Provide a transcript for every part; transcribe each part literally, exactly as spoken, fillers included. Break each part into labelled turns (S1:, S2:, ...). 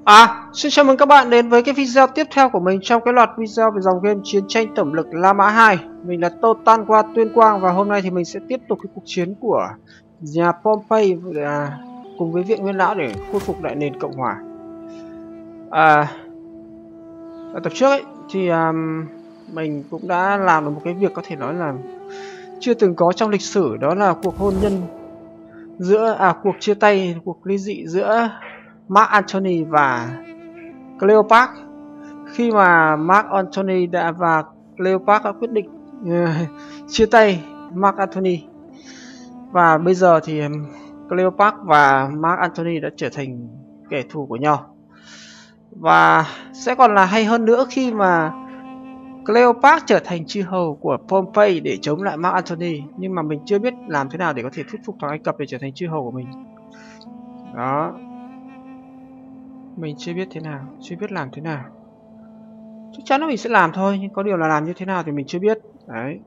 S1: À, xin chào mừng các bạn đến với cái video tiếp theo của mình trong cái loạt video về dòng game Chiến tranh tổng lực La Mã hai. Mình là Totan qua Tuyên Quang và hôm nay thì mình sẽ tiếp tục cái cuộc chiến của nhà Pompey à, cùng với Viện Nguyên Lão để khôi phục lại nền Cộng Hòa. À, ở tập trước ấy thì um, mình cũng đã làm được một cái việc có thể nói là chưa từng có trong lịch sử, đó là cuộc hôn nhân giữa à cuộc chia tay, cuộc ly dị giữa Mark Antony và Cleopatra. Khi mà Mark Antony đã và Cleopatra đã quyết định uh, chia tay Mark Antony, và bây giờ thì Cleopatra và Mark Antony đã trở thành kẻ thù của nhau. Và sẽ còn là hay hơn nữa khi mà Cleopatra trở thành chư hầu của Pompey để chống lại Mark Antony, nhưng mà mình chưa biết làm thế nào để có thể thuyết phục thằng Ai Cập để trở thành chư hầu của mình. Đó, mình chưa biết thế nào, chưa biết làm thế nào. Chắc chắn là mình sẽ làm thôi, nhưng có điều là làm như thế nào thì mình chưa biết. Đấy.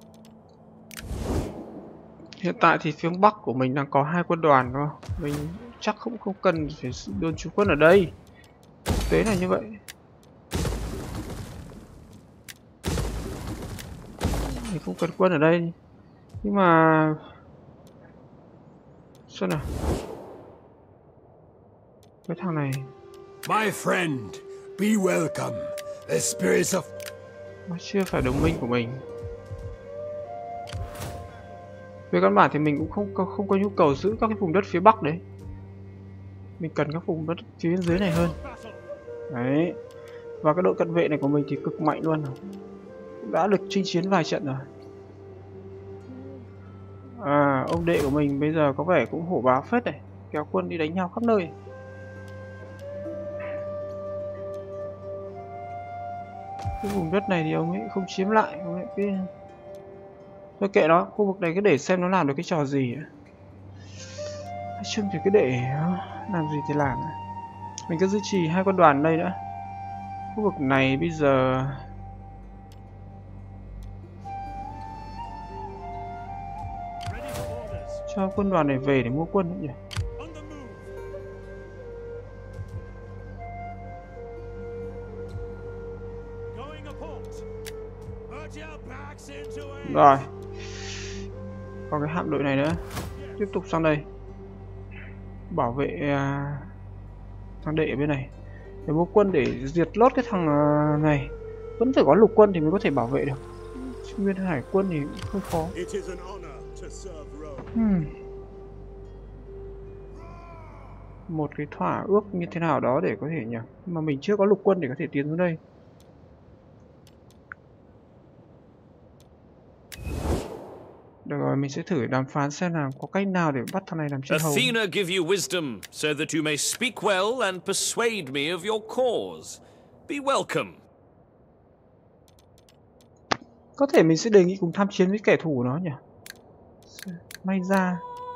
S1: Hiện tại thì phía Bắc của mình đang có hai quân đoàn thôi. Mình chắc cũng không cần phải đồn trú quân ở đây. Thực tế là như vậy. Mình không cần quân ở đây. Nhưng mà... Xem nào. Cái thằng này...
S2: My friend, be welcome. The spirits of...
S1: Nó chưa phải đồng minh của mình. Về căn bản thì mình cũng không có, không có nhu cầu giữ các cái vùng đất phía Bắc đấy. Mình cần các vùng đất phía bên dưới này hơn. Đấy. Và cái đội cận vệ này của mình thì cực mạnh luôn rồi. Đã được chinh chiến vài trận rồi. À, ông đệ của mình bây giờ có vẻ cũng hổ báo phết này. Kéo quân đi đánh nhau khắp nơi. Cái vùng đất này thì ông ấy không chiếm lại, ông ấy cái... Thôi kệ nó, khu vực này cứ để xem nó làm được cái trò gì. Nói chung thì cứ để làm gì thì làm. Mình cứ duy trì hai quân đoàn ở đây nữa. Khu vực này bây giờ... cho quân đoàn này về để mua quân nữa nhỉ. Rồi. Còn cái hạm đội này nữa. Tiếp tục sang đây. Bảo vệ uh, thằng đệ ở bên này. Để mua quân để diệt lốt cái thằng uh, này. Vẫn phải có lục quân thì mới có thể bảo vệ được. Nguyên hải quân thì hơi khó. Hmm. Một cái thỏa ước như thế nào đó để có thể nhỉ. Nhưng mà mình chưa có lục quân để có thể tiến xuống đây. Được rồi, mình sẽ thử đàm phán xem là có cách nào để bắt thằng này làm chư hầu.
S3: Athena give you wisdom so that you may speak well and persuade me of your cause. Be welcome.
S1: Có thể mình sẽ đề nghị cùng tham chiến với kẻ thù của nó nhỉ. May ra.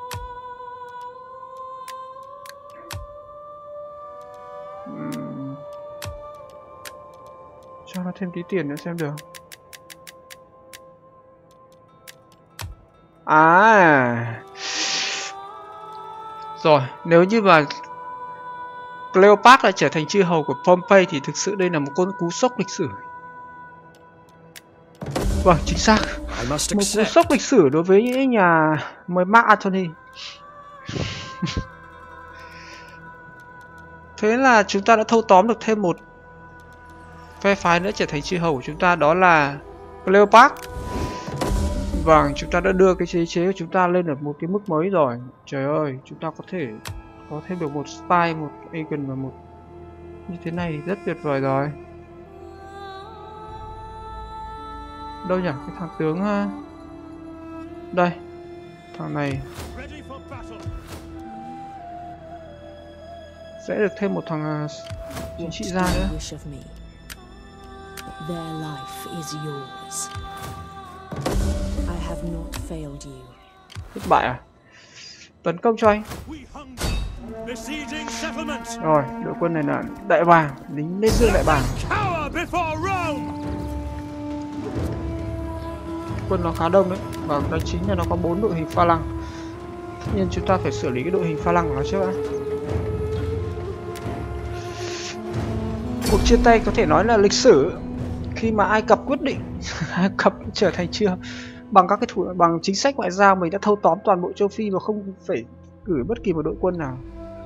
S1: Uhm. Cho nó thêm tí tiền nữa xem được. À, rồi, nếu như mà Cleopatra lại trở thành chư hầu của Pompey thì thực sự đây là một con cú sốc lịch sử. Vâng, chính xác. Một cú sốc lịch sử đối với những nhà mới Mark Antony. Thế là chúng ta đã thâu tóm được thêm một phe phái nữa trở thành chư hầu của chúng ta, đó là Cleopatra. Vâng, chúng ta đã đưa cái chế chế của chúng ta lên ở một cái mức mới rồi. Trời ơi, chúng ta có thể có thêm được một spy, một agent và một như thế này rất tuyệt vời rồi. Đâu nhỉ? Cái thằng tướng... Đây. Thằng này sẽ được thêm một thằng chính trị gia nữa. Thất bại à? Tấn công cho anh. Rồi, đội quân này là đại bàng, lính lên dương đại bàng. Quân nó khá đông đấy, và cái chính là nó có bốn đội hình pha lăng. Tất nhiên chúng ta phải xử lý cái đội hình pha lăng của nó trước đã. Cuộc chia tay có thể nói là lịch sử khi mà Ai Cập quyết định Ai Cập trở thành chưa bằng các cái thủ bằng chính sách ngoại giao, mình đã thâu tóm toàn bộ châu Phi và không phải gửi bất kỳ một đội quân nào.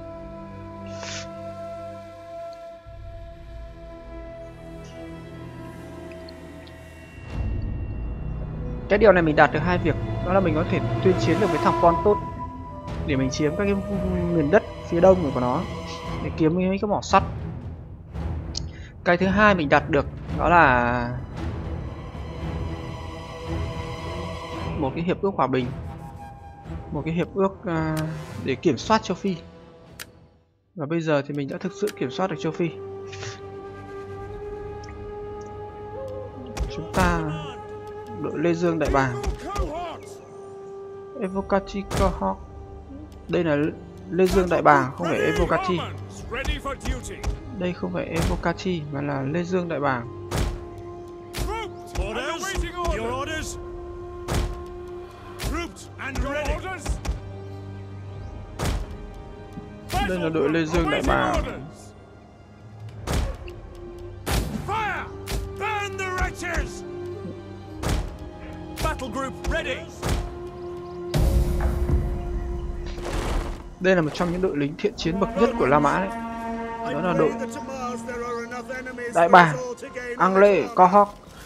S1: Cái điều này mình đạt được hai việc, đó là mình có thể tuyên chiến được với thằng Pontus để mình chiếm các cái miền đất phía đông của nó để kiếm mấy cái mỏ sắt. Cái thứ hai mình đạt được đó là một cái hiệp ước hòa bình, một cái hiệp ước uh, để kiểm soát châu Phi. Và bây giờ thì mình đã thực sự kiểm soát được châu Phi. Chúng ta đội Lê Dương Đại Bàng, Evocati Cohort. Đây là Lê Dương Đại Bàng, không phải Evocati. Đây không phải Evocati mà là Lê Dương Đại Bàng. Đây là đội Lê Dương Đại Bàng. Đây là một trong những đội lính thiện chiến bậc nhất của La Mã đấy. Đó là đội Đại Bàng, Anglais, Cohort.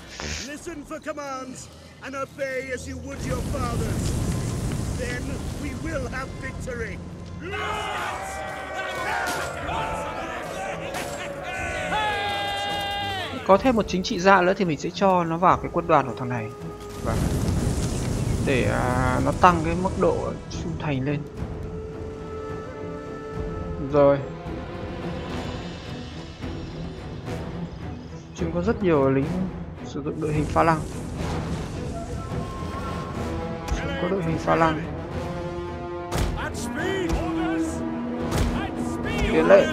S1: Có thêm một chính trị gia nữa thì mình sẽ cho nó vào cái quân đoàn của thằng này. Và để uh, nó tăng cái mức độ trung thành lên. Rồi. Chúng có rất nhiều lính sử dụng đội hình pha lăng. Chúng có đội hình pha lăng. Tiến lên.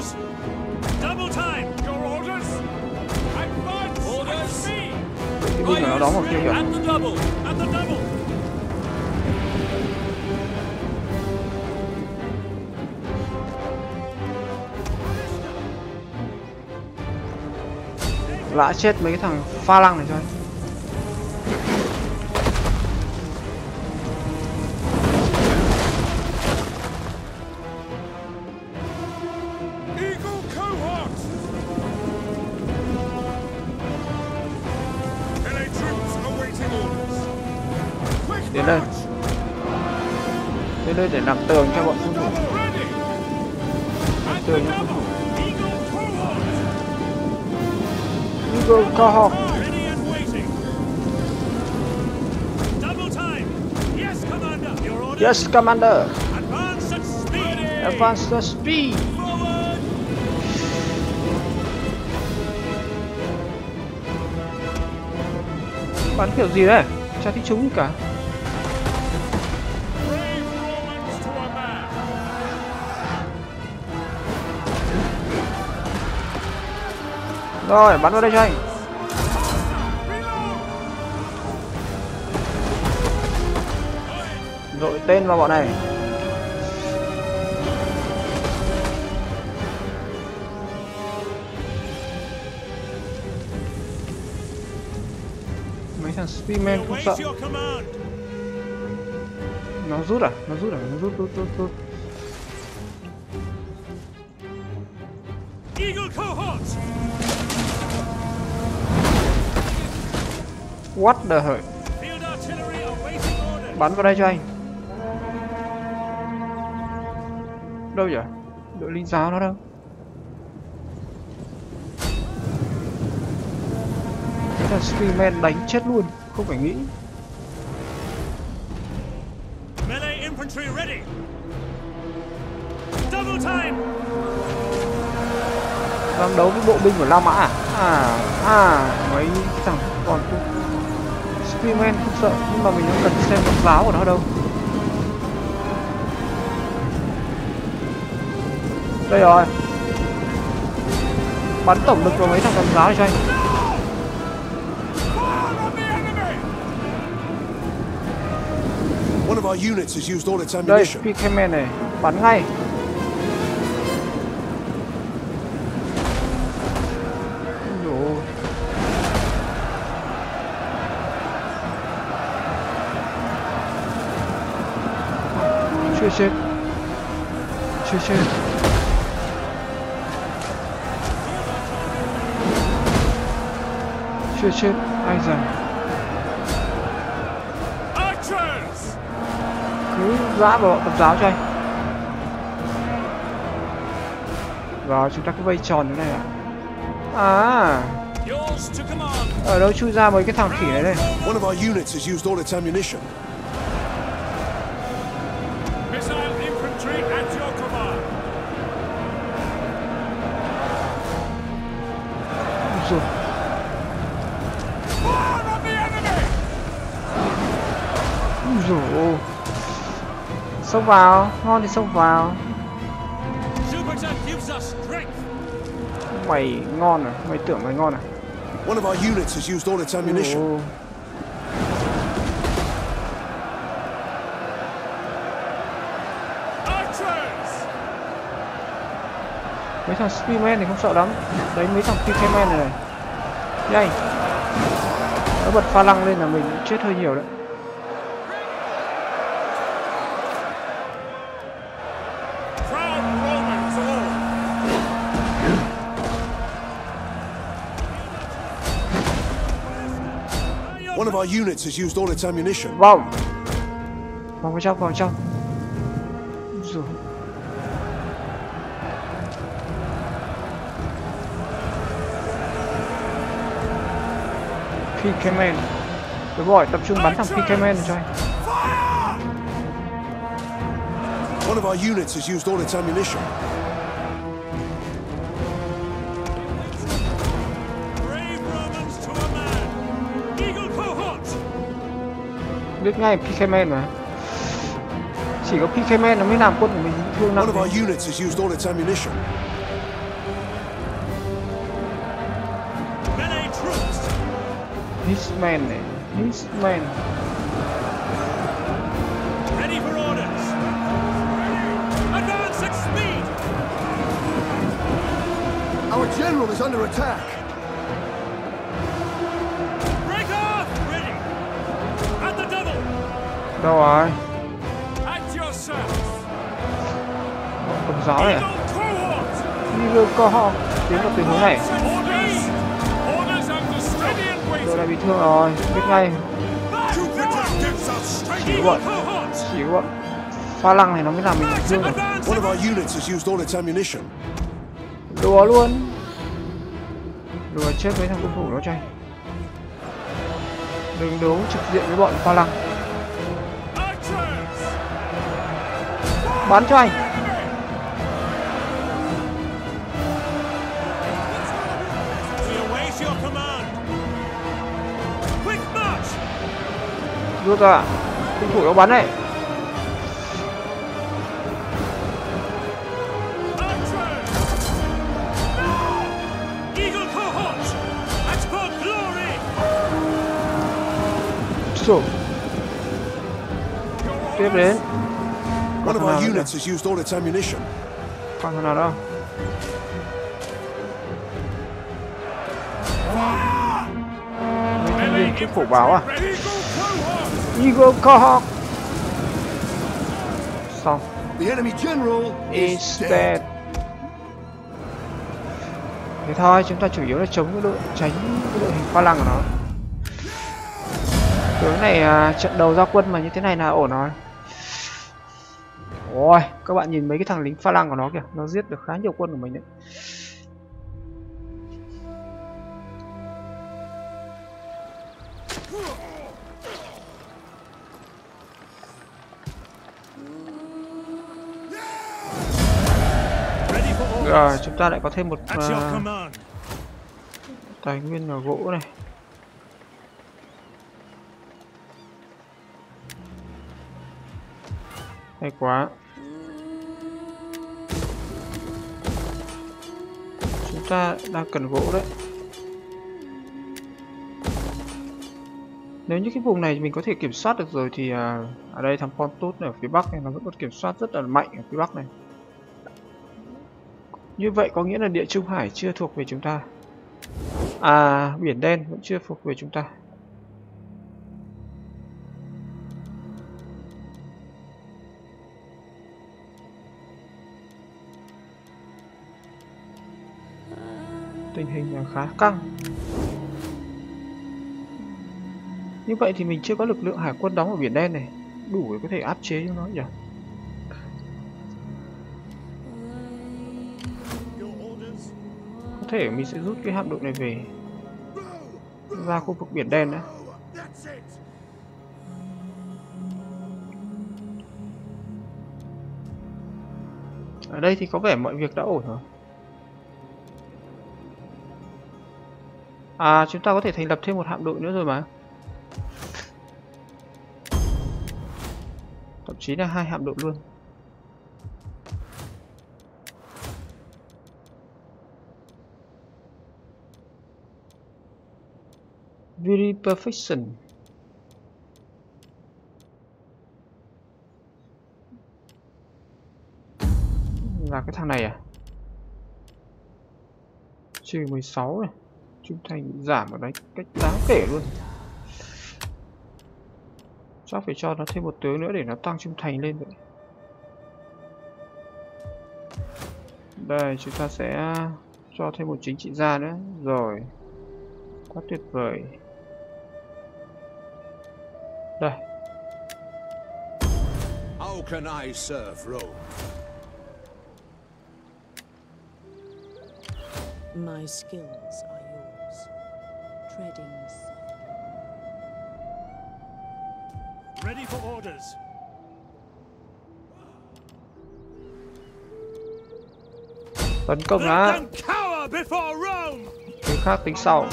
S1: Cái binh của nó đóng ở kia kìa. Lã chết mấy cái thằng pha lăng này cho anh. Đến đây. Đến đây để làm tường cho bọn phương thủ. Làm tường cho phương thủ. Eagle Cohort. Yes, Commander. Advance the speed. Bắn kiểu gì đấy? Chả thích chúng gì cả. Rồi, bắn vào đây cho anh. Dội tên vào bọn này. Mấy thằng Spearman không sợ. Nó rút à? Nó rút à? Nó rút rút rút rút. What the hell? Bắn vào đây cho anh. Đâu vậy? Đội lính giáo nó đâu? Cái thằng Spearman đánh chết luôn, không phải nghĩ. Đang đấu với bộ binh của La Mã à? À, à, mấy thằng còn Spearman không sợ, nhưng mà mình không cần xem độc giáo của nó đâu. Đây rồi. Bắn tổng lực vào mấy thằng độc giáo này cho anh. Đây, Spearman này, bắn ngay. chết. Chết chết. Chết chết. Ai dần. Cứ dã vào tập giáo cho anh. Rồi chúng ta cứ vây tròn thế này ạ. À, ở đâu chui ra mấy cái thằng khỉ này đây?
S2: One of our units has used all its ammunition.
S3: Missile infantry at your command.
S1: Rồi.
S3: Fire on the enemy.
S1: Rồi. Xông vào, ngon thì xông vào.
S3: Jupiter gives us strength.
S1: Mày ngon à? Mày tưởng mày ngon à?
S2: One of our units has used all its ammunition.
S1: Ồ. Mấy thằng Spearman thì không sợ lắm. Đấy mấy thằng pê ca man này này. Nhanh. Nó bật pha lăng lên là mình chết hơi nhiều đấy.
S2: One of our units has used all its ammunition.
S1: Vòng. Vòng vào trong, vòng vào trong. Rồi. pê ca man. Đúng rồi, tập trung bắn thằng pê ca man cho anh.
S2: One of our units has used all its ammunition.
S1: Biết ngay pê ca man mà. Chỉ có pê ca man nó mới làm quân của mình bị thương nặng.
S2: One of our units has used all its ammunition.
S1: Hitman này, Hitman.
S3: Ready for orders. Advance at speed.
S2: Our general is under attack.
S3: Break off. Ready. At the double.
S1: Đâu rồi?
S3: At your service.
S1: Cầm giáo này.
S3: Eagle cohort.
S1: Eagle cohort. Tiến vào từ hướng này.
S3: Orders. Orders under steady and waiting.
S1: Đội này bị thương rồi, biết ngay. Chỉ có bọn, chỉ có bọn pha lăng này nó mới làm mình bị thương rồi.
S2: One of our units has used all its ammunition.
S1: Đùa luôn. Đùa chết mấy thằng quân thủ nó cho anh. Đừng đấu trực diện với bọn pha lăng. Bắn cho anh. Rút ra. Quân thủ nó bắn này. Rồi. Tiếp đến.
S2: One of our units has used all its ammunition.
S1: Còn thằng nào đâu? Mấy thanh niên trước phủ báo à? Eagle cohort. Xong.
S2: The enemy general
S1: is dead. Thế thôi, chúng ta chủ yếu là chống cái đội tránh cái đội hình pha lăng của nó. Tướng này à, trận đầu ra quân mà như thế này là ổn rồi. Ôi, các bạn nhìn mấy cái thằng lính pha lăng của nó kìa, nó giết được khá nhiều quân của mình đấy. Rồi, chúng ta lại có thêm một uh, tài nguyên là gỗ này. Hay quá. Chúng ta đang cần gỗ đấy. Nếu như cái vùng này mình có thể kiểm soát được rồi thì uh, ở đây thằng Pontus ở phía bắc này nó vẫn còn kiểm soát rất là mạnh ở phía bắc này. Như vậy có nghĩa là Địa Trung Hải chưa thuộc về chúng ta. À, Biển Đen vẫn chưa thuộc về chúng ta. Tình hình là khá căng. Như vậy thì mình chưa có lực lượng hải quân đóng ở Biển Đen này, đủ để có thể áp chế cho nó nhỉ? Có thể mình sẽ rút cái hạm đội này về ra khu vực Biển Đen nữa. Ở đây thì có vẻ mọi việc đã ổn rồi. À, chúng ta có thể thành lập thêm một hạm đội nữa rồi mà. Thậm chí là hai hạm đội luôn. Very perfection. Là cái thằng này à? Trừ mười sáu này. Trung thành giảm ở đấy cách đáng kể luôn. Chắc phải cho nó thêm một tướng nữa để nó tăng trung thành lên vậy. Đây, chúng ta sẽ cho thêm một chính trị gia nữa. Rồi. Quá tuyệt vời. Đây.
S2: How can I serve Rome?
S4: My skills are yours. Treading softly.
S2: Ready for orders.
S1: Tấn công á.
S2: Cower before Rome.
S1: Thứ khác tính sau.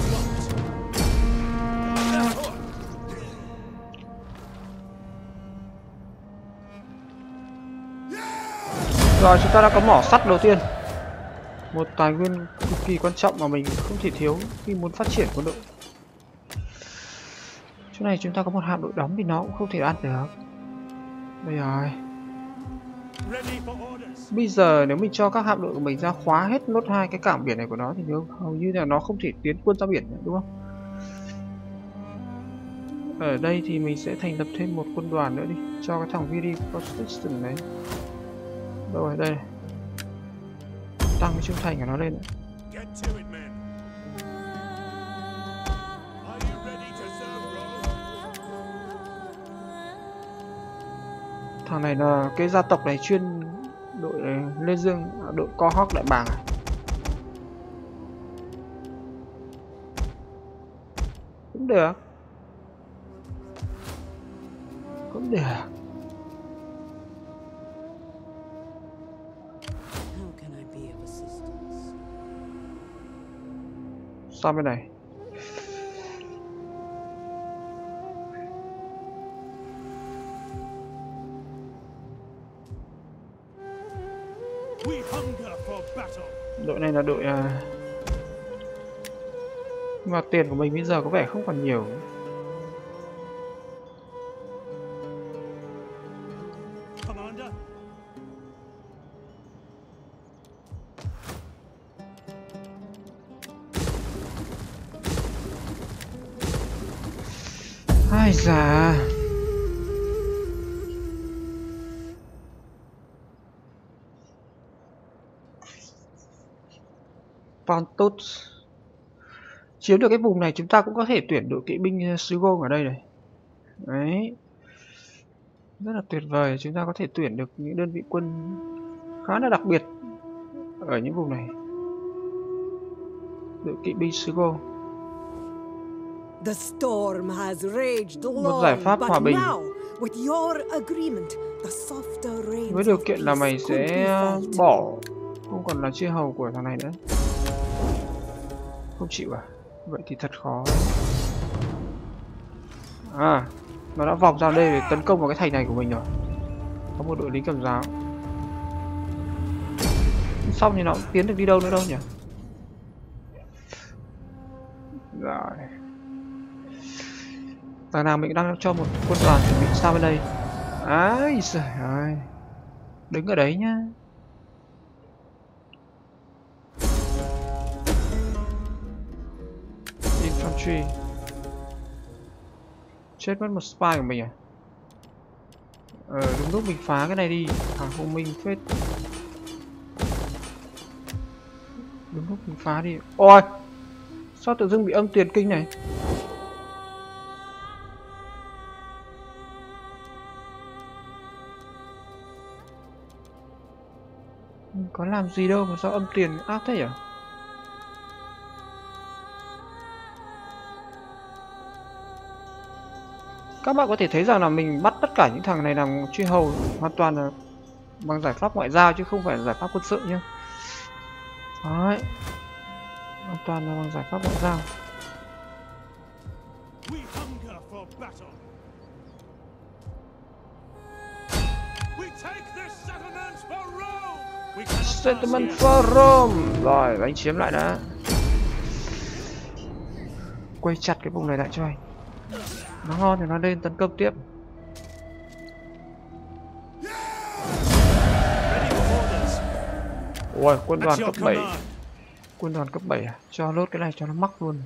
S1: Rồi, chúng ta đã có mỏ sắt đầu tiên. Một tài nguyên cực kỳ quan trọng mà mình không thể thiếu khi muốn phát triển quân đội. Chỗ này chúng ta có một hạm đội đóng thì nó cũng không thể ăn được. Đây rồi. Bây giờ nếu mình cho các hạm đội của mình ra khóa hết nốt hai cái cảng biển này của nó thì hầu như là nó không thể tiến quân ra biển nữa, đúng không? Ở đây thì mình sẽ thành lập thêm một quân đoàn nữa đi, cho cái thằng Viri Protection này. Đâu rồi, đây này. Tăng cái trung thành của nó lên. Thằng này là cái gia tộc này chuyên đội Lê Dương, đội Co Hóc Đại Bàng à? Cũng được. Cũng được. Sao bên này? Đội này là đội à... nhưng mà tiền của mình bây giờ có vẻ không còn nhiều. Ai da. Pontus. Chiếm được cái vùng này chúng ta cũng có thể tuyển đội kỵ binh Sugon ở đây này. Đấy. Rất là tuyệt vời, chúng ta có thể tuyển được những đơn vị quân khá là đặc biệt ở những vùng này. Đội kỵ binh Sugon.
S4: The storm has raged
S1: Một giải pháp
S4: long,
S1: hòa
S4: but
S1: bình.
S4: now, with your agreement, the softer rains
S1: Với điều
S4: of
S1: kiện là mày
S4: peace could
S1: sẽ
S4: be felt.
S1: bỏ không còn là chư hầu của thằng này nữa. Không chịu à? Vậy thì thật khó. À, nó đã vòng ra đây để tấn công vào cái thành này của mình rồi. Có một đội lính cầm giáo. Xong thì nó cũng tiến được đi đâu nữa đâu nhỉ? Rồi. Đằng nào mình đang cho một quân đoàn chuẩn bị sao bên đây. Ái giời ơi. Đứng ở đấy nhá. Infantry. Chết mất một spy của mình à? Ờ, đúng lúc mình phá cái này đi. Hàng thông minh phết. Đúng lúc mình phá đi. Ôi, sao tự dưng bị âm tiền kinh này? Mình có làm gì đâu mà sao âm tiền ác thế nhỉ? Các bạn có thể thấy rằng là mình bắt tất cả những thằng này làm truy hầu hoàn toàn là bằng giải pháp ngoại giao chứ không phải là giải pháp quân sự nhá. Đấy, hoàn toàn là bằng giải pháp ngoại giao. Settlement for Rome. Rồi, anh chiếm lại đã. Quay chặt cái vùng này lại cho anh. Nó ngon thì nó lên tấn công tiếp. Ôi, quân đoàn cấp bảy. Quân đoàn cấp bảy à? Cho lốt cái này cho nó mắc luôn.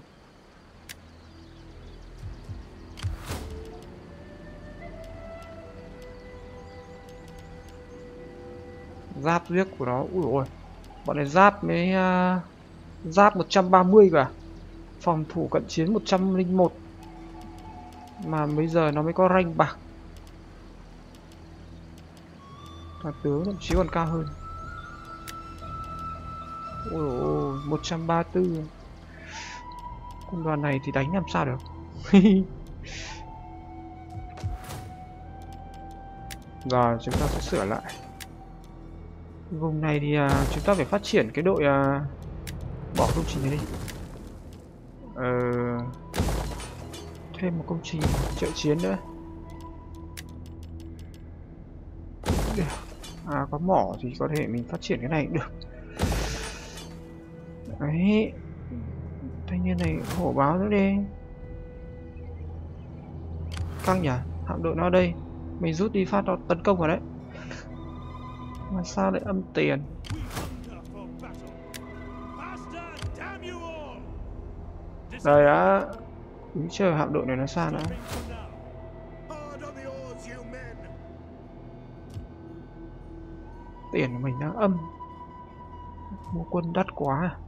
S1: Giáp giết của nó. Ui ôi. Bọn này giáp mới uh, giáp một trăm ba mươi cả. Phòng thủ cận chiến một trăm lẻ một. Mà bây giờ nó mới có rank bạc. Cả tướng thậm chí còn cao hơn. Ôi ôi, một trăm ba mươi tư. Quân đoàn này thì đánh làm sao được. Rồi chúng ta sẽ sửa lại. Vùng này thì uh, chúng ta phải phát triển cái đội uh, bỏ công trình này đi. Ờ, thêm một công trình trợ chiến nữa. À, có mỏ thì có thể mình phát triển cái này cũng được. Đấy, thanh niên này hổ báo nữa đi. Căng nhỉ, hạm đội nó ở đây. Mình rút đi phát nó tấn công vào đấy. Mà sao lại âm tiền? Đây á. Úi trời, hạm đội này nó xa nữa. Tiền của mình đang âm. Mua quân đắt quá.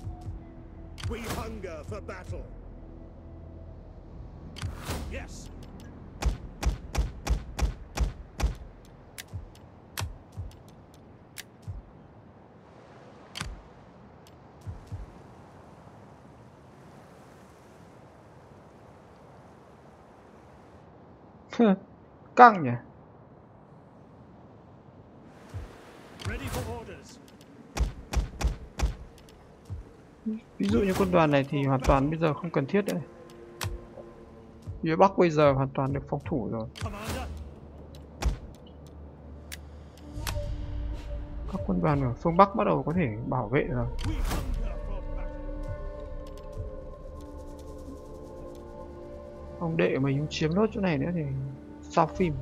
S1: Căng nhỉ. Ví dụ như quân đoàn này thì hoàn toàn bây giờ không cần thiết nữa. Phía Bắc bây giờ hoàn toàn được phòng thủ rồi. Các quân đoàn ở phương Bắc bắt đầu có thể bảo vệ rồi. Ông đệ của mình chiếm nốt chỗ này nữa thì sao phim.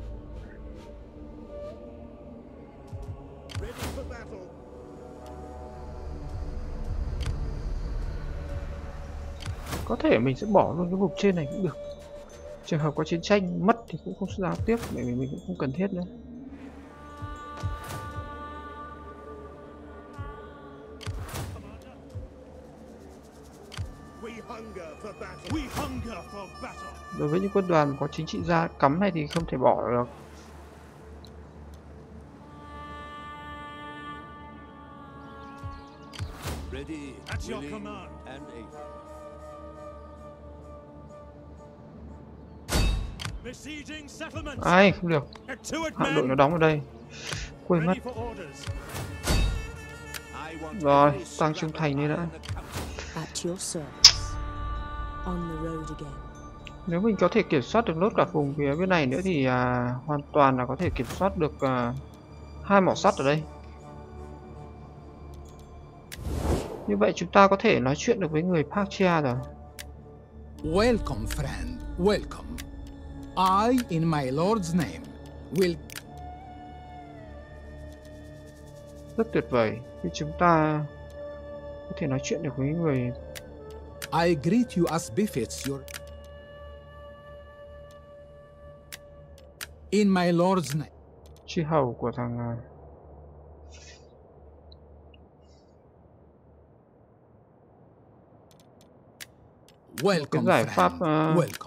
S1: Có thể mình sẽ bỏ luôn cái vùng trên này cũng được. Trường hợp có chiến tranh mất thì cũng không giao tiếp, bởi vì mình cũng không cần thiết nữa. Đối với những quân đoàn có chính trị gia cắm này thì không thể bỏ được. Ai không được. Hạm đội nó đóng ở đây. Quên mất. Rồi, tăng trung thành đi đã. Nếu mình có thể kiểm soát được nốt cả vùng phía bên này nữa thì à, hoàn toàn là có thể kiểm soát được à, hai mỏ sắt ở đây. Như vậy chúng ta có thể nói chuyện được với người Parthia rồi.
S5: Welcome, friend. Welcome. I, in my lord's name, will...
S1: Rất tuyệt vời khi chúng ta có thể nói chuyện được với người.
S5: I greet you as befits your... In my lord's name.
S1: Chư hầu của thằng
S5: Welcome,
S1: giải pháp
S5: friend.
S1: uh,
S5: Welcome.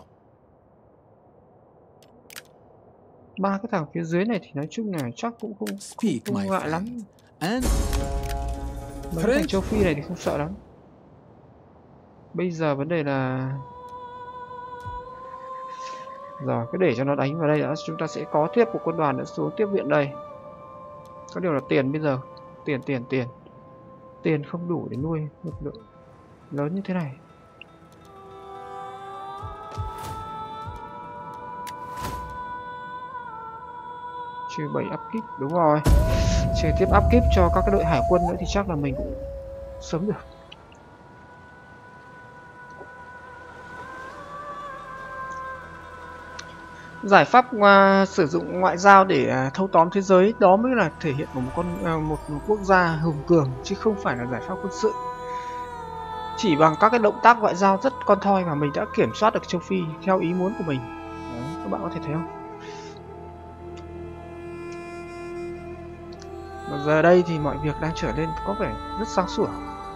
S1: ba cái thằng phía dưới này thì nói chung là chắc cũng không, không,
S5: Speak,
S1: không
S5: my
S1: ngại
S5: friend.
S1: lắm.
S5: And
S1: Mấy thằng
S5: French?
S1: châu Phi này thì không sợ lắm. Bây giờ vấn đề là rồi cứ để cho nó đánh vào đây đã, chúng ta sẽ có tiếp một quân đoàn nữa xuống tiếp viện đây. Có điều là tiền bây giờ, tiền tiền tiền tiền không đủ để nuôi lực lượng lớn như thế này. Trừ bảy upkeep, đúng rồi, trừ tiếp upkeep cho các cái đội hải quân nữa thì chắc là mình cũng sống được. Giải pháp uh, sử dụng ngoại giao để uh, thâu tóm thế giới, đó mới là thể hiện của một con uh, một, một quốc gia hùng cường, chứ không phải là giải pháp quân sự. Chỉ bằng các cái động tác ngoại giao rất con thoi mà mình đã kiểm soát được châu Phi theo ý muốn của mình. Đấy, các bạn có thể thấy không? Và giờ đây thì mọi việc đang trở nên có vẻ rất sáng sủa.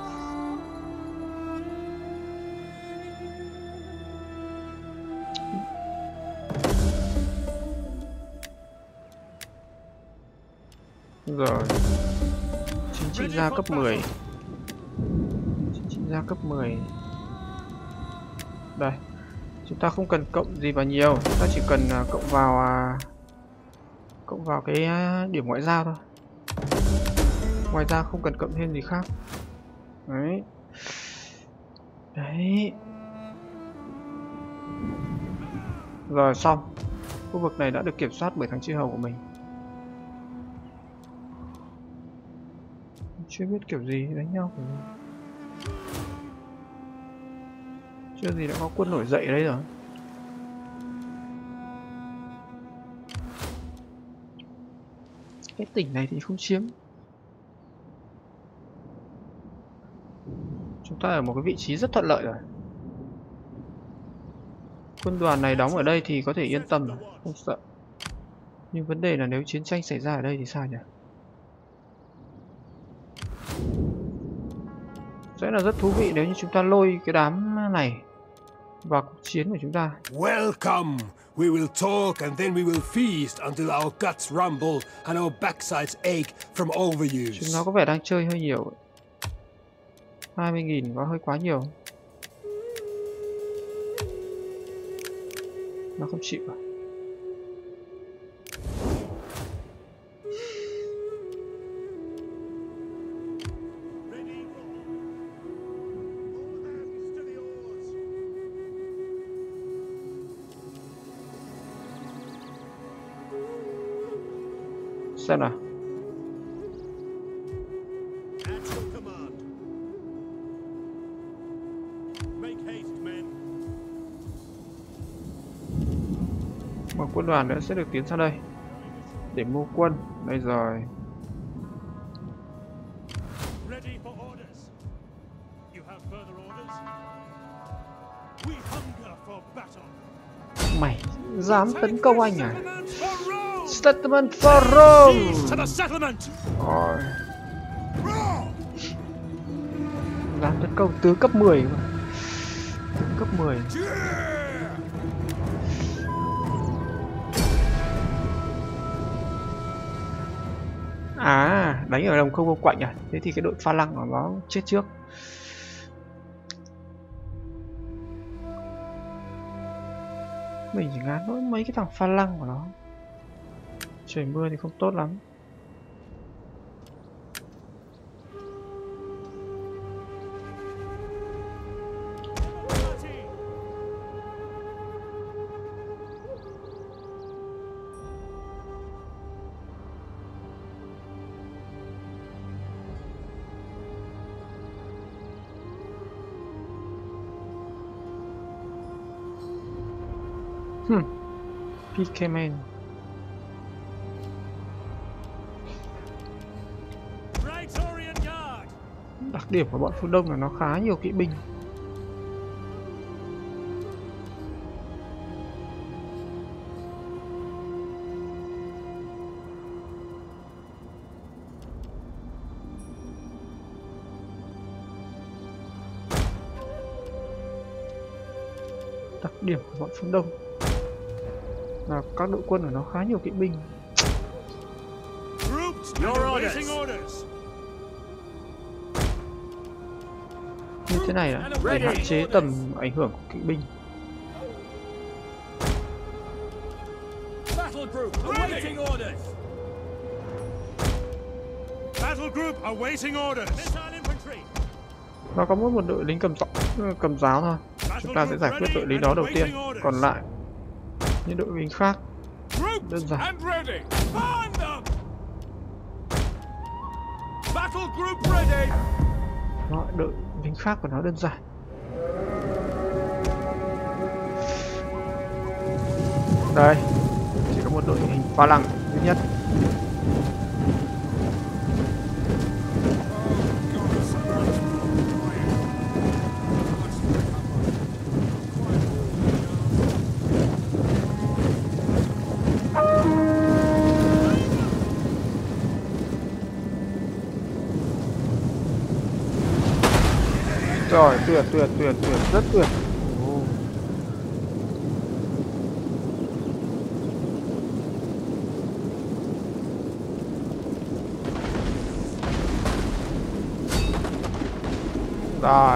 S1: Rồi, chính trị gia cấp mười, chính trị gia cấp mười. Đây, chúng ta không cần cộng gì vào nhiều, chúng ta chỉ cần uh, cộng vào uh, cộng vào cái uh, điểm ngoại giao thôi. Ngoài ra không cần cộng thêm gì khác. Đấy, đấy. Rồi xong, khu vực này đã được kiểm soát bởi thằng chư hầu của mình. Chưa biết kiểu gì đánh nhau của mình. Chưa gì đã có quân nổi dậy ở đây rồi. Cái tỉnh này thì không chiếm. Chúng ta ở một cái vị trí rất thuận lợi rồi. Quân đoàn này đóng ở đây thì có thể yên tâm rồi, không sợ. Nhưng vấn đề là nếu chiến tranh xảy ra ở đây thì sao nhỉ? Sẽ là rất thú vị nếu như chúng ta lôi cái đám này vào cuộc chiến của chúng ta.
S2: Welcome! We will talk and then we will feast until our guts rumble and our backsides ache from overuse.
S1: Chúng nó có vẻ đang chơi hơi nhiều. hai mươi nghìn có hơi quá nhiều. Nó không chịu à? Xem nào. Một quân đoàn nữa sẽ được tiến sang đây để mua quân. Đây rồi. Mày dám tấn công anh à? Settlement for Rome. Rồi. Dám tấn công tướng cấp mười mà. Tướng cấp mười. À, đánh ở đồng không vô quạnh à? Thế thì cái đội pha lăng của nó chết trước. Mình chỉ ngán mỗi mấy cái thằng pha lăng của nó. Trời mưa thì không tốt lắm. Hmm. pê ca man. Đặc điểm của bọn phương Đông là nó khá nhiều kỵ binh. Đặc điểm của bọn phương Đông là các đội quân của nó khá nhiều kỵ binh. Như thế này là để hạn chế tầm ảnh hưởng của kỵ binh.
S2: Battle group awaiting orders. Battle group awaiting orders. Missile infantry.
S1: Nó có mỗi một đội lính cầm cầm giáo thôi. Chúng ta sẽ giải quyết đội lính đó đầu tiên. Còn lại những đội lính khác đơn giản.
S2: Battle group ready.
S1: Đó, đội lính khác của nó đơn giản. Đây, chỉ có một đội hình pha lăng duy nhất. Rồi, tuyệt, tuyệt, tuyệt, tuyệt, rất tuyệt. Oh. Rồi.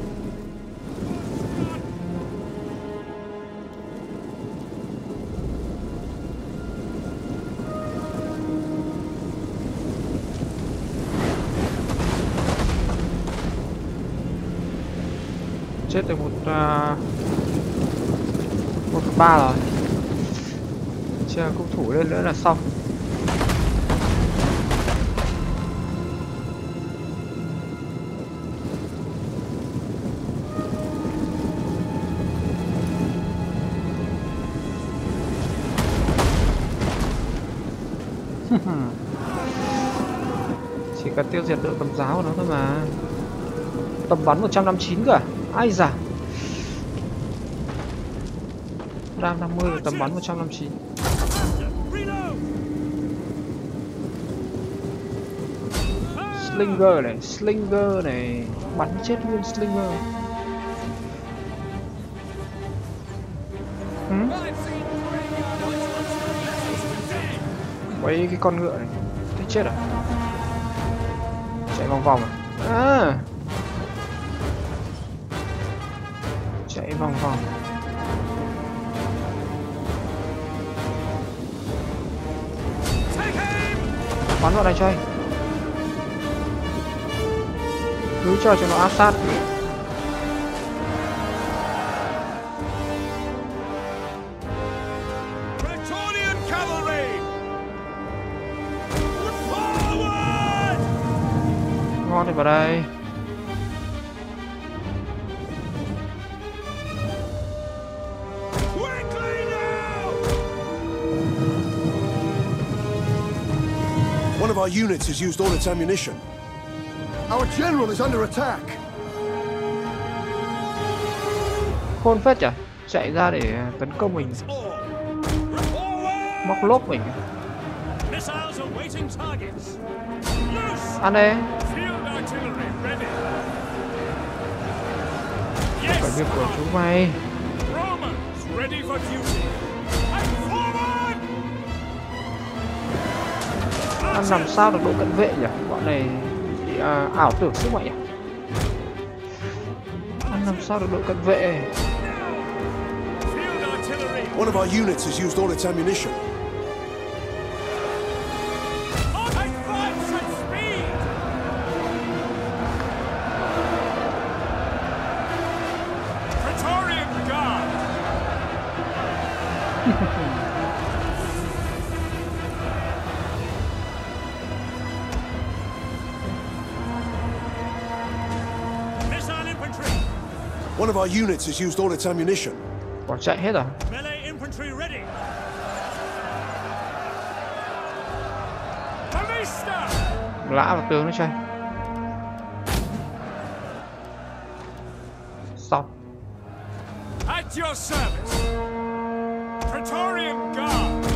S1: Chết được một uh, một phần ba rồi. Chờ cung thủ lên nữa là xong. Chỉ cần tiêu diệt đội cầm giáo của nó thôi mà. Tầm bắn một trăm năm mươi chín cơ à? Ai da. Ram năm mươi và tầm bắn một trăm năm mươi chín. Slinger này, Slinger này, bắn chết luôn Slinger. Hmm? Mấy cái con ngựa này, thấy chết à? Chạy vòng vòng à? À. Chạy vòng vòng. Bắn vào đây chơi. Cứ cho cho nó áp sát. Ngon thì vào đây.
S2: One of our units has used all its ammunition. Our general is under attack.
S1: Khôn phết chả, chạy ra để tấn công mình, móc lốp mình. Ăn đi. Phải việc của chúng mày. Ăn làm sao được độ cận vệ nhỉ? Bọn này à, ảo tưởng sức mạnh nhỉ? Ăn làm sao được độ cận vệ?
S2: One of our units has used all its ammunition. One of our units has used all its ammunition.
S1: Bỏ chạy hết rồi. Lã vào tường nó chơi. Xong.
S2: At your service. Praetorian Guard.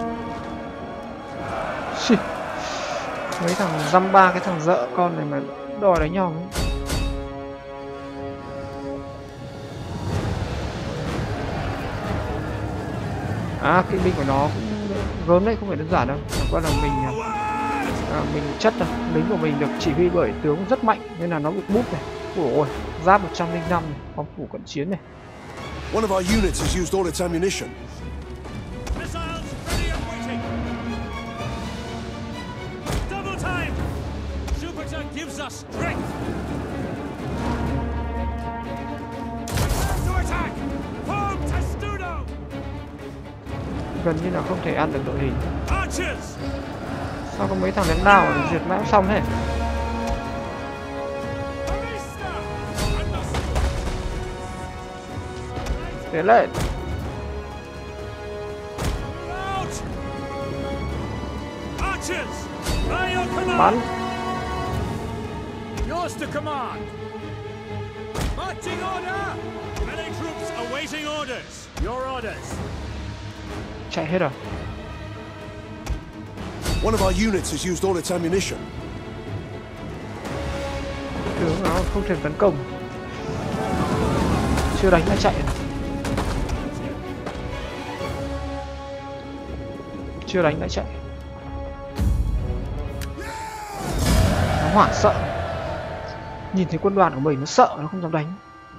S1: Mấy thằng dăm ba cái thằng dợ con này mà đòi đánh nhau ấy. À, kỵ binh của nó cũng gớm đấy, không phải đơn giản đâu. Chẳng qua là mình à, mình chất rồi, lính của mình được chỉ huy bởi tướng rất mạnh nên là nó bị búp này. Ôi, giáp một trăm lẻ năm, phòng thủ cận chiến này.
S2: One of our units has used all its ammunition.
S3: Missiles ready and waiting. Double time. Jupiter gives us strength. To attack. Form testudo.
S1: Gần như là không thể ăn được đội hình.
S3: Archers.
S1: Sao có mấy thằng đánh đao mà diệt mãi xong thế? Tiến lên. Bắn.
S3: Yours to command. Marching order. Many troops awaiting orders. Your orders.
S1: Chạy hết rồi.
S2: One of our units has used all its ammunition.
S1: Tướng nó không thể tấn công. Chưa đánh đã chạy. Chưa đánh đã chạy. Nó hoảng sợ. Nhìn thấy quân đoàn của mình nó sợ, nó không dám đánh.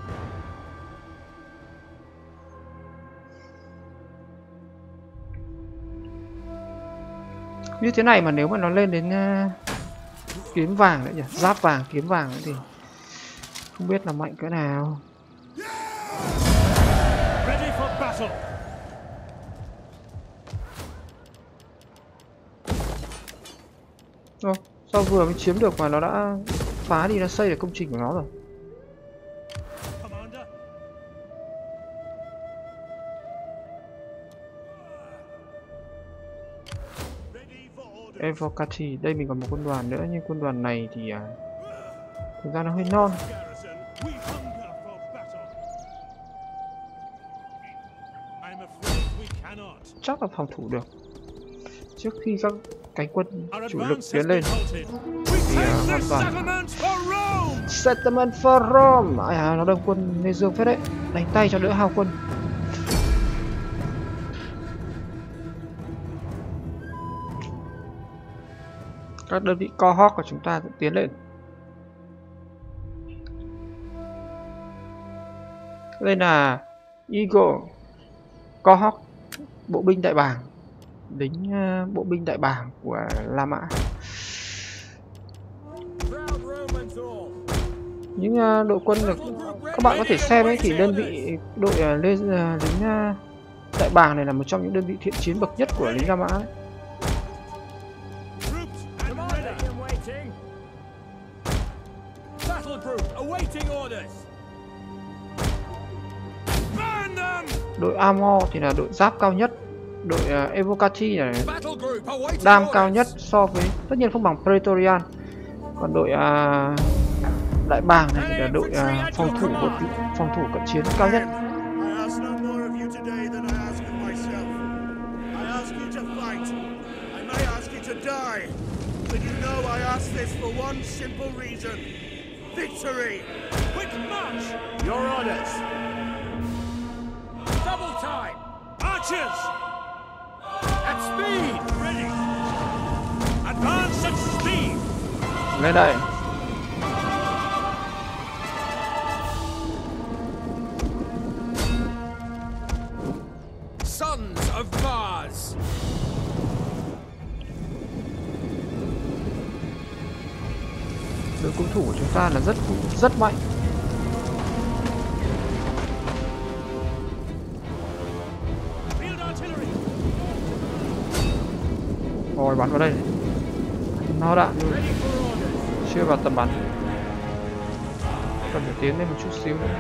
S1: Như thế này mà nếu mà nó lên đến uh, kiếm vàng nữa nhỉ, giáp vàng, kiếm vàng nữa thì không biết là mạnh cỡ nào.
S3: Ready for battle.
S1: Ô, sao vừa mới chiếm được mà nó đã phá đi, nó xây được công trình của nó rồi.
S3: Commander. Ready for order.
S1: Evocati, đây mình còn một quân đoàn nữa nhưng quân đoàn này thì à, thực ra nó hơi non.
S3: Garrison, we hunger for battle. I'm afraid we cannot.
S1: Chắc là phòng thủ được. Trước khi các cánh quân
S3: Our
S1: chủ lực
S3: advance
S1: tiến
S3: has
S1: lên
S3: been halted. We
S1: thì à,
S3: take
S1: hoàn
S3: the
S1: toàn.
S3: settlement for Rome.
S1: Settlement for Rome. À, nó đông quân Lê Dương phết đấy. Đánh tay cho đỡ hao quân. Các đơn vị cohort của chúng ta sẽ tiến lên. Đây là Eagle cohort, bộ binh đại bàng, lính uh, bộ binh đại bàng của La Mã. Những uh, đội quân được các bạn có thể xem ấy thì đơn vị đội uh, lê, uh, lính uh, đại bàng này là một trong những đơn vị thiện chiến bậc nhất của lính La Mã ấy. Đội Armor thì là đội giáp cao nhất, đội uh, Evocati là đam cao nhất so với, tất nhiên không bằng Praetorian. Còn đội uh, đại bàng này thì là đội uh, phòng thủ phòng thủ cận chiến cao nhất.
S3: Victory! Quick march! Your orders! Double time! Archers! At speed! Ready! Advance at speed!
S1: Lên đây!
S3: Sons of Mars!
S1: Đội cung thủ của chúng ta là rất rất mạnh. Rồi bắn vào đây. Nó đạn luôn. Chưa vào tầm bắn. Cần phải tiến lên một chút xíu nữa.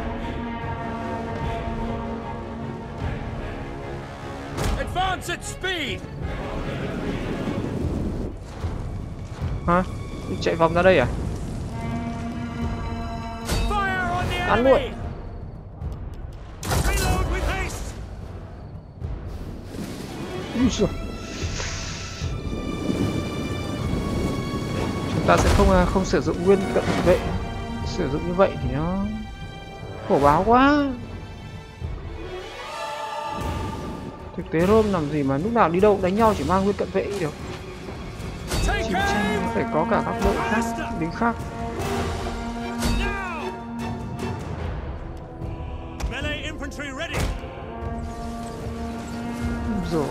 S3: Advance at speed!
S1: Hả? Đi chạy vòng ra đây à? Ăn luôn. Úi giời. Chúng ta sẽ không không sử dụng nguyên cận vệ. Sử dụng như vậy thì nó khổ báo quá. Thực tế Rome làm gì mà lúc nào đi đâu đánh nhau chỉ mang nguyên cận vệ được. Chiến tranh phải có cả các đội khác, lính khác. Rồi.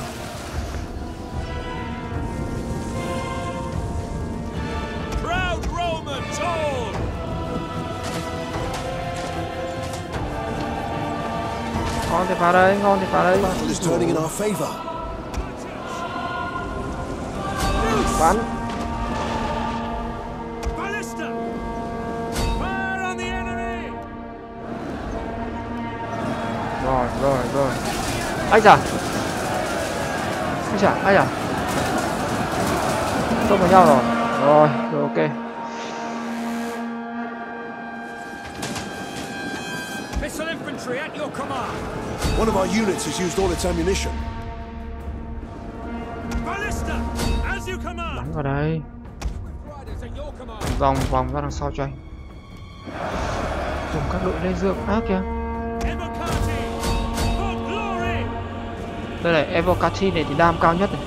S1: Ngon thì phá đây, ngon thì phá đây. Bắn. Rồi, rồi, rồi. Ây da. Ây da, ây da. Xông vào nhau rồi. Rồi, rồi ok.
S2: Missile infantry at your command. One of our units has used all its ammunition. Ballista, as you command.
S1: Bắn vào đây. Vòng vòng ra đằng sau cho anh. Dùng các đội lê dương áp kìa. Đây này, Evocati này thì đam cao nhất này.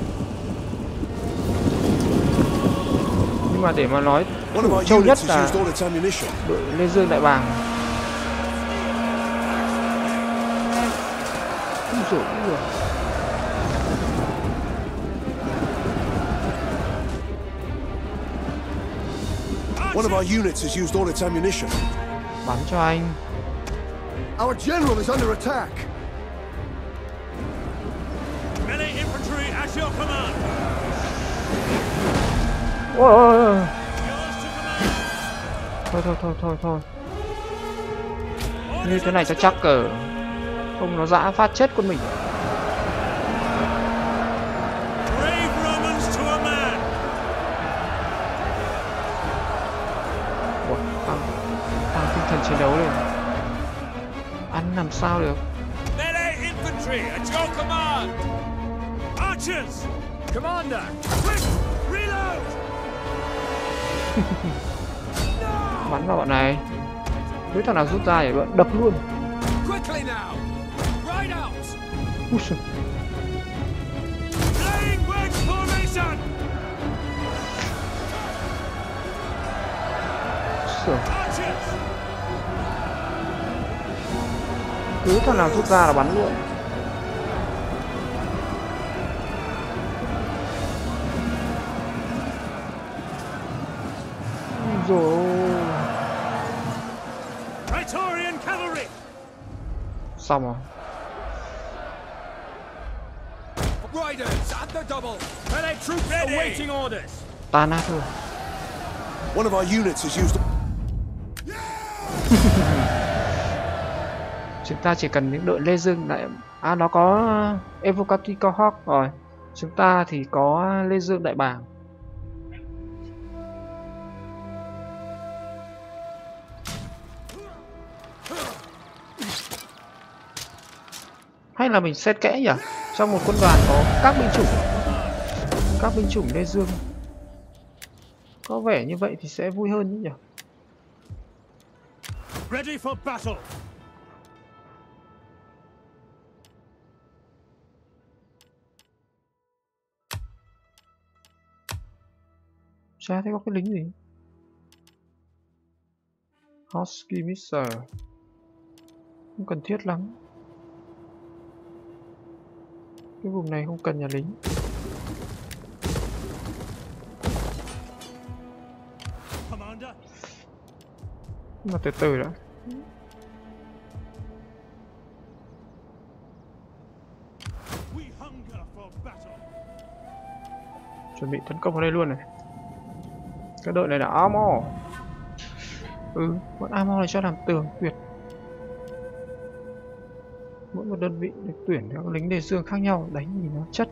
S1: Nhưng mà để mà nói châu nhất là đội lê dương đại bàng. Rồi, rồi.
S2: One of our units has used all its ammunition.
S1: Bắn cho anh.
S2: Our general is under attack. Melee infantry at your command.
S1: Ôi ôi ôi. Thôi thôi thôi thôi thôi. Như thế này cho chắc cờ. Không nó dã phát chết con mình. Ủa, tăng, tăng tinh thần chiến đấu lên. Ăn làm sao được.
S2: Melee infantry at your command. Archers, commander, quick, reload.
S1: Bắn vào bọn này. Với thằng nào rút ra để bọn đập luôn.
S2: Quickly now. Right out.
S1: Úi giời.
S2: Flying wedge formation. Archers.
S1: Cứ thằng nào rút ra là bắn luôn. Rồi.
S2: Praetorian cavalry.
S1: Xong rồi.
S2: Riders at the double. Melee troops awaiting orders.
S1: Tan nát thôi.
S2: One of our units has used.
S1: Chúng ta chỉ cần những đội lê dương đại. À nó có Evocati Cohort rồi. Chúng ta thì có lê dương đại bàng. Hay là mình xét kẽ nhỉ? Trong một quân đoàn có các binh chủng, các binh chủng lê dương. Có vẻ như vậy thì sẽ vui hơn nhỉ?
S2: Ready for battle.
S1: Chả thấy có cái lính gì. Husky Missile không cần thiết lắm. Cái vùng này không cần nhà lính. Nhưng mà từ từ đã. Chuẩn bị tấn công vào đây luôn này. Cái đội này là armor. Ừ, bọn armor này cho làm tường tuyệt. Mỗi một đơn vị được tuyển các lính đề dương khác nhau, đánh nhìn nó chất.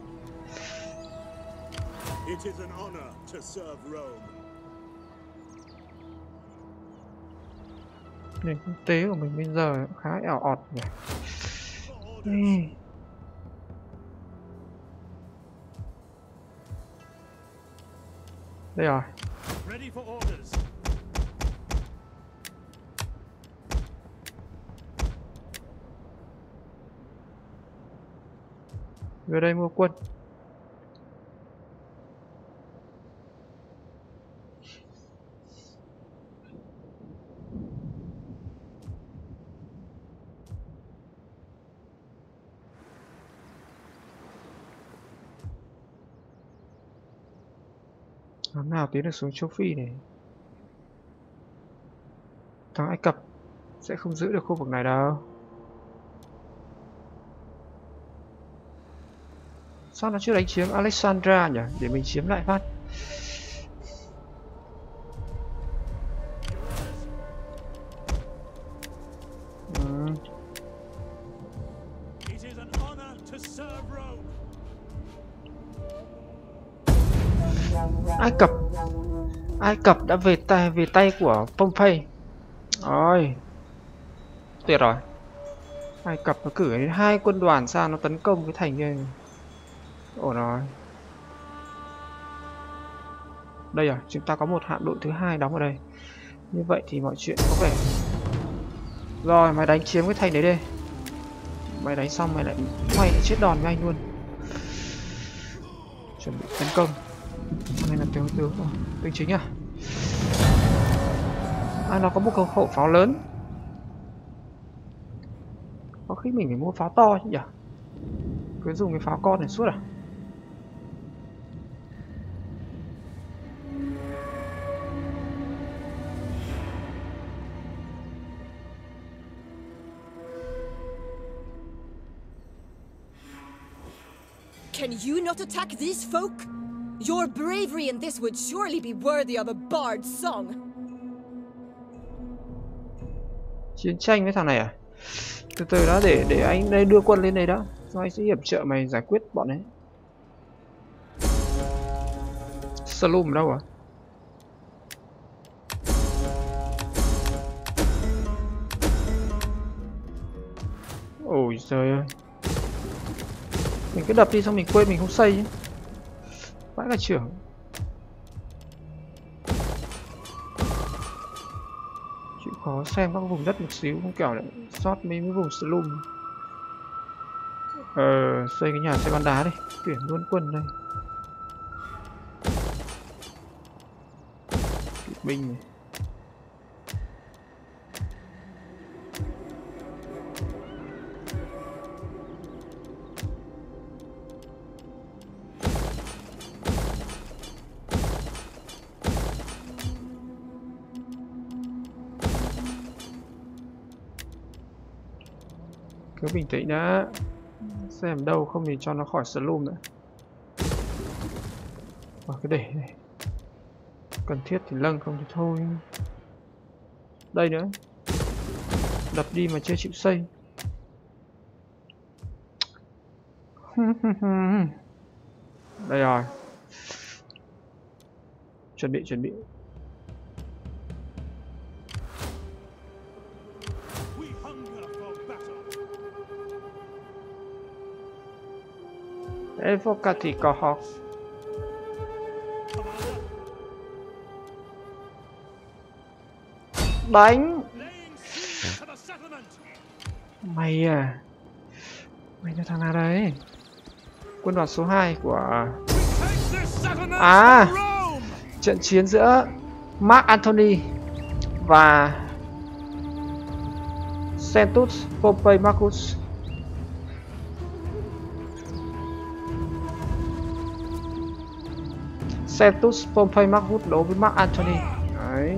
S1: Nền kinh tế của mình bây giờ cũng khá ẻo ọt nhỉ. Uhm. Đây rồi. Về đây mua quân. Làm nào tiến được xuống châu Phi này? Thằng Ai Cập sẽ không giữ được khu vực này đâu. Sao nó chưa đánh chiếm Alexandria nhỉ? Để mình chiếm lại phát. Ừ. Ai Cập Ai Cập đã về tay về tay của Pompey. Rồi, tuyệt rồi. Ai Cập nó cử đến hai quân đoàn sang nó tấn công cái thành kia. Ổn rồi. Đây à, chúng ta có một hạm đội thứ hai đóng ở đây. Như vậy thì mọi chuyện có vẻ. Rồi, mày đánh chiếm cái thành đấy đi. Mày đánh xong mày lại mày lại chết đòn với anh luôn. Chuẩn bị tấn công. Này là tướng tướng rồi, tướng chính à? À, nó có một khẩu khẩu pháo lớn. Có khi mình phải mua pháo to chứ nhỉ? Cứ dùng cái pháo con này suốt à?
S4: Can you not attack these folk? Your bravery in this would surely be worthy of a bard's song.
S1: Chiến tranh với thằng này à? Từ từ đó, để để anh đây đưa quân lên đây đó, rồi anh sẽ hiệp trợ mày giải quyết bọn ấy. Salum đâu à? Ôi trời ơi, mình cứ đập đi xong mình quên mình không xây chứ. Vãi cả trưởng. Chịu khó xem các vùng đất một xíu, không kiểu lại sót mấy cái vùng slum. Ờ, xây cái nhà xây bắn đá đi, tuyển luôn quân đây. Kỵ binh này. Cứ bình tĩnh đã. Xem đâu không thì cho nó khỏi slum nữa. Và cứ để này. Cần thiết thì lâng, không thì thôi. Đây nữa. Đập đi mà chưa chịu xây. Đây rồi. Chuẩn bị chuẩn bị. Evocati Cohort. Đánh. Mày à. Mày là thằng nào đấy? Quân đoàn số hai của... À, trận chiến giữa Mark Antony và Sentus Pompey Marcus. Sentus Pompey Marcus đấu với Mark Antony. Đấy.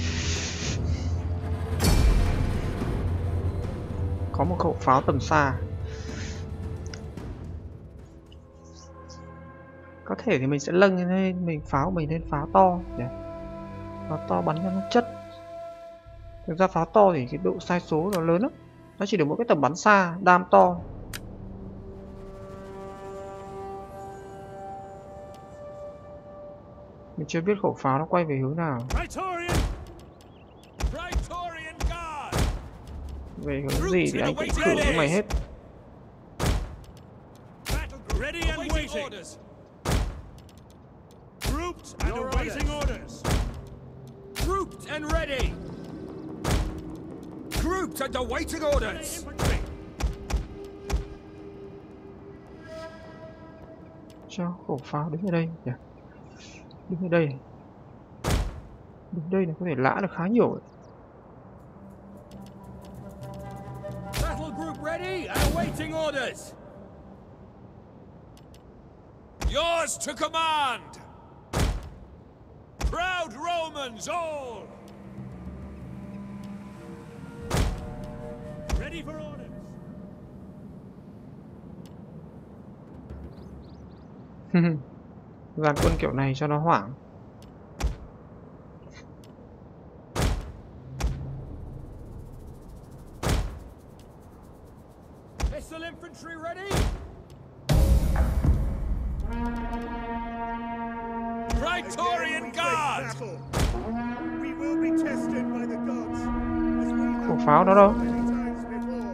S1: Có một khẩu pháo tầm xa. Có thể thì mình sẽ lâng lên, mình pháo mình lên pháo to nhỉ. Pháo to bắn cho nó chất. Thực ra pháo to thì cái độ sai số nó lớn lắm. Nó chỉ được một cái tầm bắn xa, đam to. Mình chưa biết khẩu pháo nó quay về hướng nào. Về hướng gì thì anh cũng thử với mày hết.
S6: Grouped and ready. Grouped and awaiting orders.
S1: cho khẩu pháo đứng ở đây nhỉ? Đứng ở đây. Đứng đây là có thể lã được khá nhiều ấy.
S6: Battle group ready and awaiting orders.
S3: Yours to command! Proud Romans all!
S6: Ready for orders.
S1: Dàn quân kiểu này cho nó hoảng.
S6: Missile infantry ready.
S3: Praetorian Guard!
S2: We will be tested by the gods, as we
S1: Khẩu pháo đó đâu?
S2: many times before.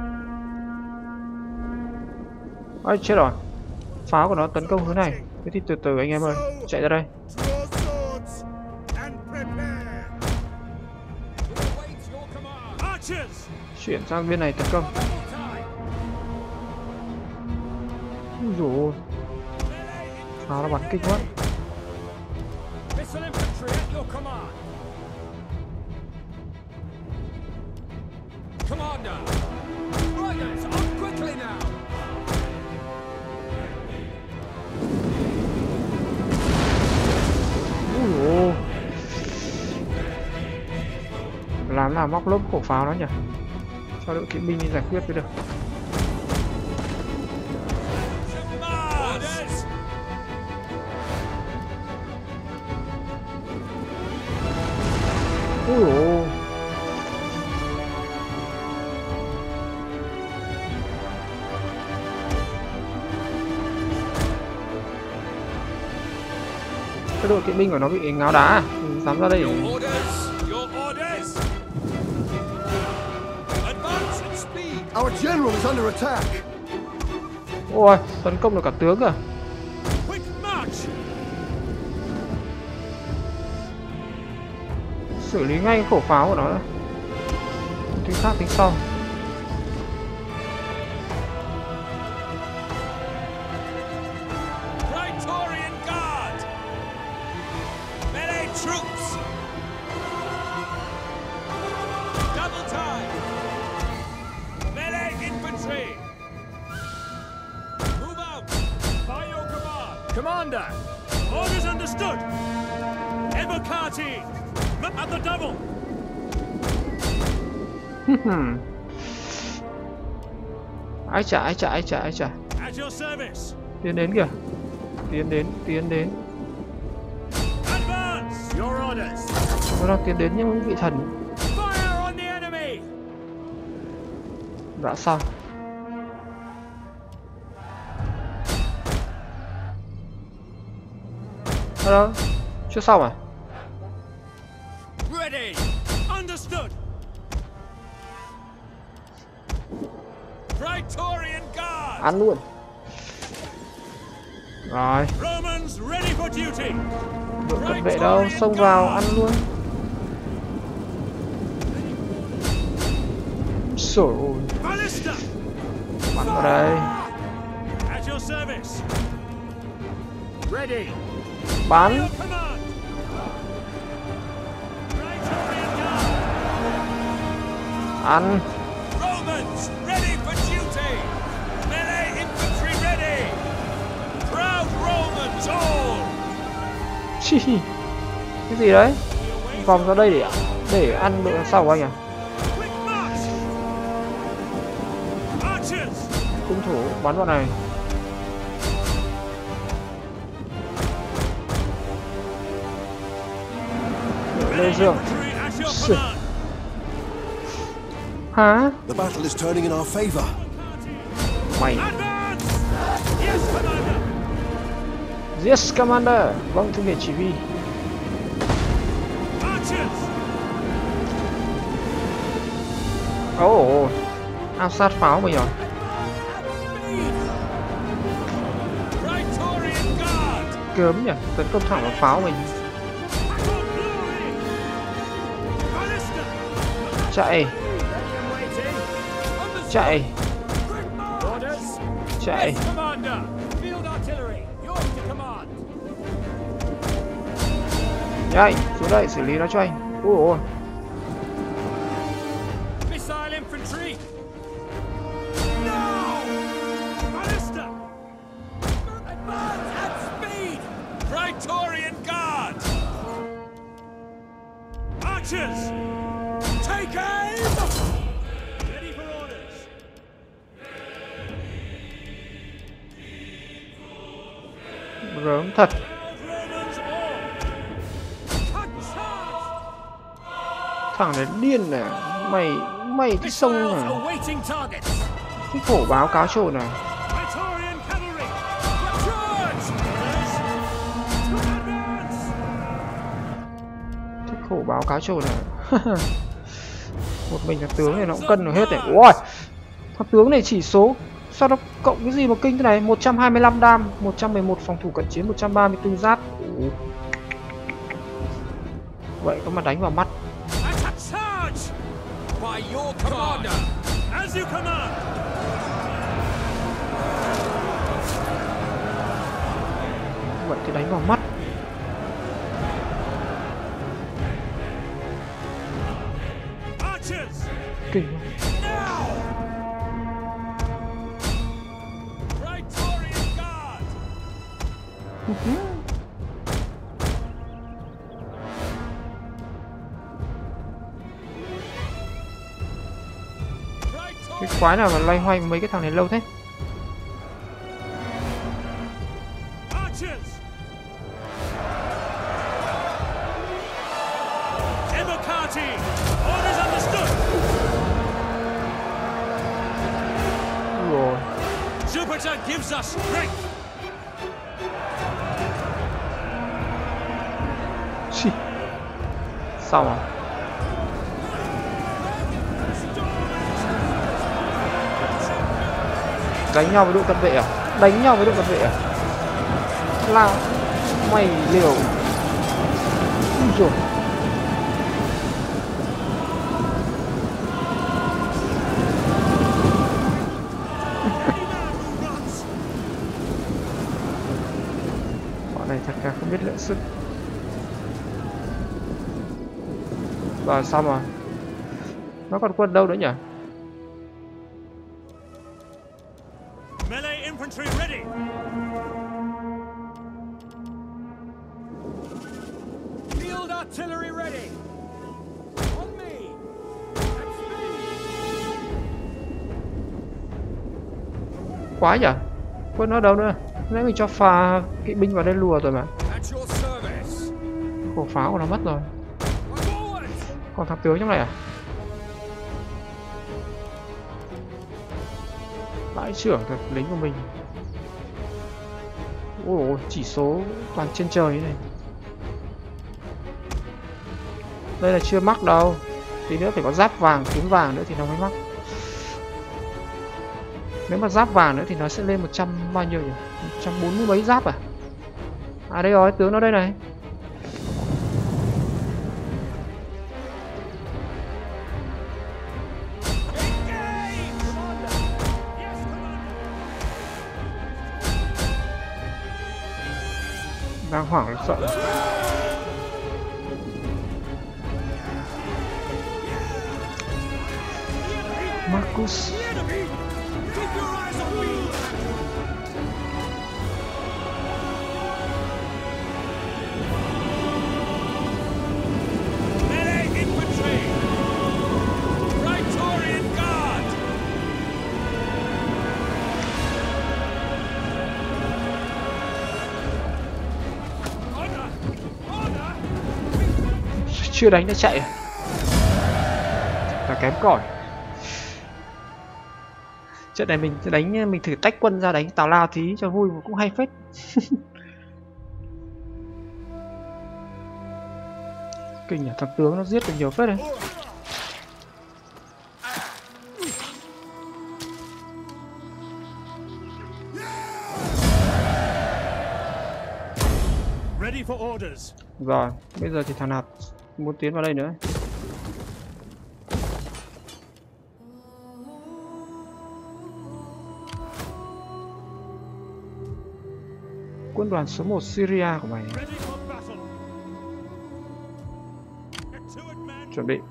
S1: Ôi chết rồi. Pháo của nó tấn công hướng này. Thế thì từ từ anh em ơi, chạy ra đây.
S2: Draw swords and prepare.
S6: Await your command.
S3: Archers!
S1: Chuyển sang bên này tấn công.
S6: Double time.
S1: Ui dồi ôi, pháo nó bắn kinh quá.
S6: Missile infantry at your command. Commander. Riders, up quickly now.
S1: Ui dồi ôi. Làm nào móc lốp khẩu pháo nó nhỉ? Cho đội kỵ binh đi giải quyết mới được.
S3: Orders!
S1: Ui dồi ôi. Cái đội kỵ binh của nó bị ngáo đá à? Dám ra đây để...
S3: Your orders! Your orders! Advance and speed!
S2: Our general is under attack.
S1: Ôi, tấn công được cả tướng à?
S3: Quick march!
S1: Xử lý ngay khẩu pháo của nó đã. Tính khác tính sau.
S3: Praetorian Guard! Melee troops! Double time! Melee infantry! Move out!
S6: By your command. Commander. Orders understood. Evocati. At the double.
S1: Ái chà, ái chà, ái chà, ái chà.
S6: At your service.
S1: Tiến đến kìa. Tiến đến, tiến đến.
S6: Advance. Your orders.
S1: Nó đang tiến đến những vị thần.
S6: Fire on the enemy.
S1: Đã xong. Hello. Chưa xong à?
S6: Ready. Understood.
S3: Praetorian Guard!
S1: Ăn luôn. Rồi,
S6: Romans ready for duty.
S1: đội cận vệ đâu, xông vào ăn luôn. Sổi ôi,
S6: Ballista.
S1: bắn vào đây.
S6: At your service. Ready.
S1: Bắn.
S6: Command. Praetorian Guard.
S1: Ăn.
S3: Romans ready for duty! Melee infantry ready! Proud Romans all!
S1: Chi. Cái gì đấy? Vòng ra đây để để ăn đội đằng sau của anh à?
S6: Quick march. Archers.
S1: Cung thủ bắn vào này. Lê Dương.
S6: Infantry at your
S1: Shit.
S6: command.
S1: Hả?
S2: The battle is turning in our favor.
S1: Mày.
S6: Advance. Yes, commander.
S1: Yes, Commander. Vâng, thưa nghệ chỉ huy.
S6: Archers.
S1: Ồ, oh, áp sát pháo mình rồi.
S3: Praetorian Guard!
S1: Cớm nhỉ, tấn công thẳng vào pháo mình.
S6: Attack on glory. Ballista.
S1: Chạy,
S6: Waiting.
S1: chạy,
S6: Orders.
S1: chạy.
S6: Yes, commander. Field artillery. Your
S1: Nhanh, xuống đây xử lý nó cho anh. Ôi ôi.
S6: Missile infantry. No! Ballista. Advance at speed.
S3: Praetorian Guard!
S6: Archers. Take aim. Ready for orders.
S1: Gớm thật. Thằng này điên này. Mày mày cái sông này. Cái khổ báo cáo trộn này. Cái khổ báo cáo trộn này. Một mình thằng tướng này nó cũng cân được hết này. Ôi, thằng tướng này chỉ số sao nó cộng cái gì mà kinh thế này. Một trăm hai mươi lăm đam, một trăm mười một phòng thủ cận chiến, một trăm ba mươi tư giáp. Ủa. Vậy có mà đánh vào mắt.
S3: By your commander,
S6: as you command.
S1: Vậy thì đánh vào mắt.
S6: Archers.
S1: Kinh.
S6: Praetorian Guard.
S1: Cái quái nào mà loay hoay mấy cái thằng này lâu thế?
S6: Archers. Evocati. Orders understood.
S1: Rồi.
S6: Jupiter gives us strength.
S1: Xì. Sao à? Đánh nhau với đội cận vệ à? Đánh nhau với đội cận vệ à? Là mày liều. Ui dồi. Bọn này thật là không biết lượng sức. Và xong rồi. Nó còn quân đâu nữa nhỉ?
S6: Melee infantry ready. Field artillery ready. On me. At speed.
S1: Quá nhỉ? Quân nó đâu nữa? Nãy mình cho phà kỵ binh vào đây lùa rồi mà.
S3: at your service.
S1: Khẩu pháo của nó mất rồi.
S6: Forward.
S1: Còn thằng tướng trong này à? Bãi trưởng thật lính của mình. Ôi ôi, chỉ số toàn trên trời này. Đây là chưa mắc đâu. Tí nữa phải có giáp vàng, kiếm vàng nữa thì nó mới mắc. Nếu mà giáp vàng nữa thì nó sẽ lên một trăm bao nhiêu nhỉ? một trăm bốn mươi mấy giáp à? À đây rồi, tướng nó đây này. Đang hoảng sợ. Marcus.
S6: Melee infantry. Praetorian Guard. Order. Order.
S1: Chưa đánh đã chạy à? Là kém cỏi. Trận này mình sẽ đánh, mình thử tách quân ra đánh tào lao tí cho vui, cũng hay phết. Kinh nhỉ, thằng tướng nó giết được nhiều phết đấy.
S6: Ready for orders.
S1: Rồi, bây giờ thì thằng nào muốn tiến vào đây nữa. Quân đoàn số một Syria của mày.
S6: Ready for battle.
S1: Chuẩn bị.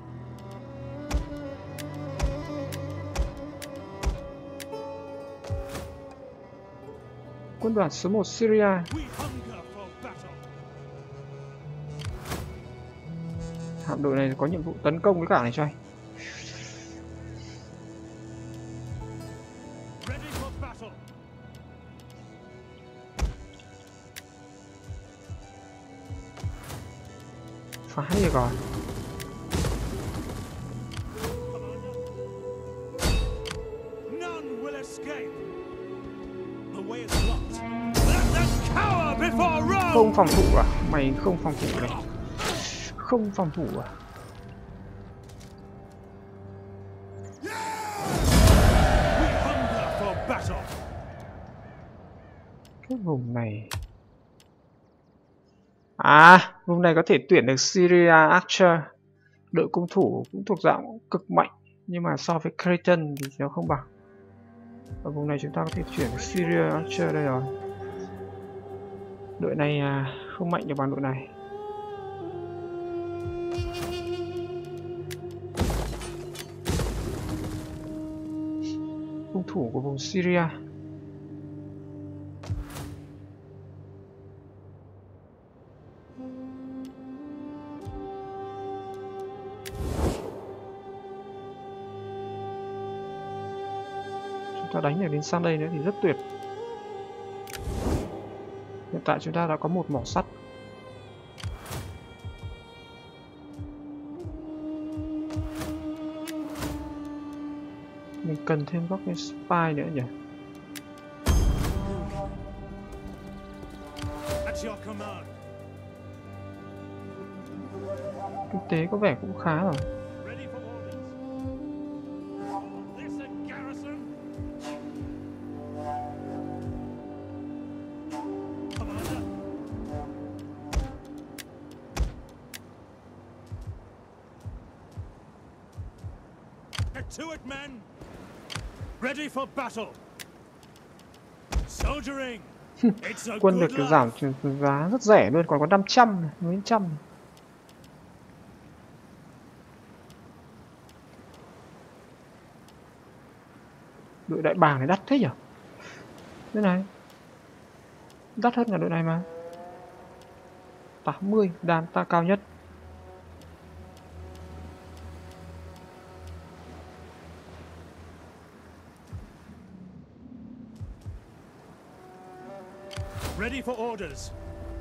S1: Quân đoàn số một Syria. Hạm đội này có nhiệm vụ tấn công cái cảng này cho anh. Phá đi rồi. Không phòng thủ à? Mày không phòng thủ này. Không phòng thủ à? Cái vùng này. À, vùng này có thể tuyển được Syria Archer. Đội cung thủ cũng thuộc dạng cực mạnh, nhưng mà so với Creighton thì nó không bằng. Ở vùng này chúng ta có thể chuyển được Syria Archer đây rồi. Đội này à, không mạnh được bằng đội này. Cung thủ của vùng Syria. Chúng ta đánh được đến sang đây nữa thì rất tuyệt. Hiện tại chúng ta đã có một mỏ sắt. Mình cần thêm các cái spy nữa nhỉ? Kinh tế có vẻ cũng khá rồi.
S2: To it, men. Ready for battle. Soldiering. It's a
S1: Quân được
S2: good
S1: cái giảm giá rất rẻ luôn, còn có năm trăm này, mấy trăm này. Đội đại bàng này đắt thế nhỉ? Thế này đắt hơn cả đội này mà. Tám mươi đàn ta cao nhất.
S2: Ready for orders.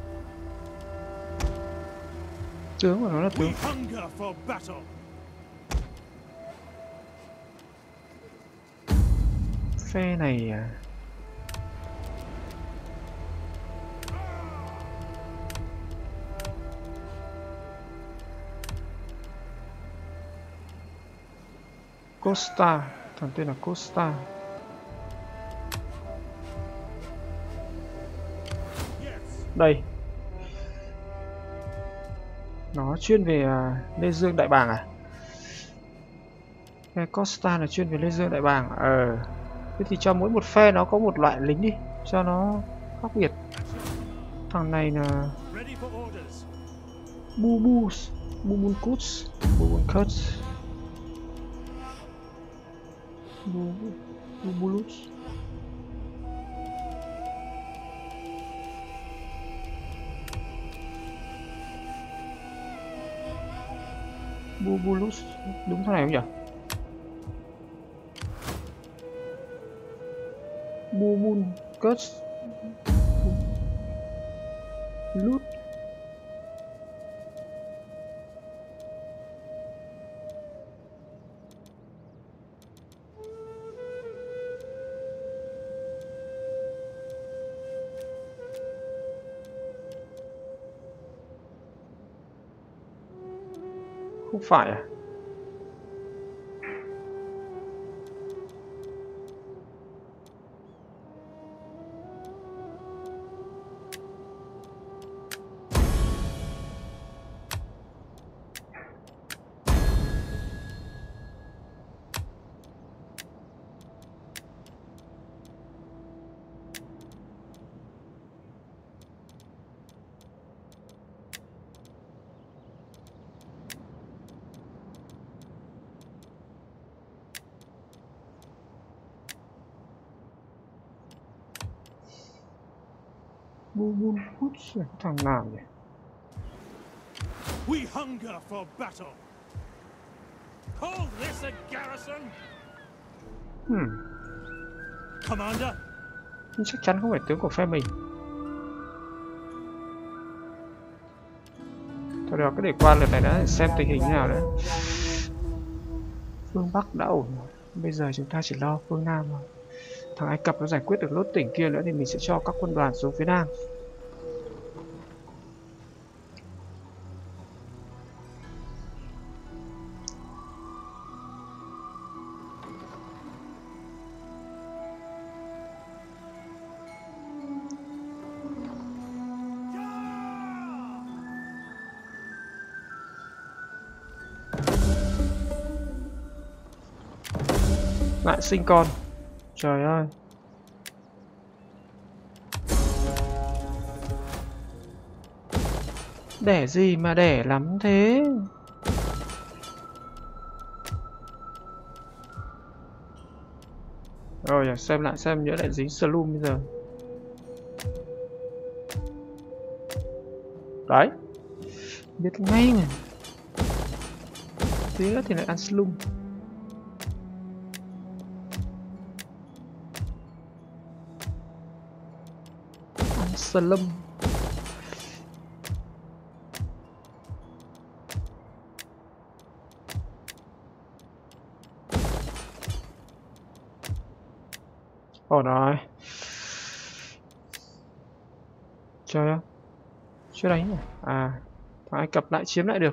S1: Tướng của nó là tướng.
S2: We hunger for battle.
S1: Phe này à. Costa, thằng tên là Costa. Đây. Nó chuyên về uh, Lê Dương Đại Bàng à? Phe Costa là chuyên về Lê Dương Đại Bàng. Ờ. Thế thì cho mỗi một phe nó có một loại lính đi, cho nó khác biệt. Thằng này là Bubus, Bubuncuts, Bubuncuts, Bubulus. Bubulus, đúng thằng này không nhỉ? Bubuncuts, Lut. Không phải à? Bubun hút thằng nào nhỉ?
S2: We hunger for battle. Call this a garrison?
S1: Hmm.
S2: Commander.
S1: Nhưng chắc chắn không phải tướng của phe mình. Thôi được, cứ để qua lượt này đã, xem tình hình như nào nữa. Phương Bắc đã ổn rồi. Bây giờ chúng ta chỉ lo phương Nam rồi. Thằng Ai Cập nó giải quyết được lốt tỉnh kia nữa thì mình sẽ cho các quân đoàn xuống phía Nam. Lại sinh con. Trời ơi. Đẻ gì mà đẻ lắm thế? Rồi xem lại xem nhớ lại dính Slum bây giờ. Đấy. Biết ngay mà. Tí nữa thì lại ăn Slum. Slum. Ồ rồi. Trời ơi. Chưa đánh à? À, thằng Ai Cập lại chiếm lại được.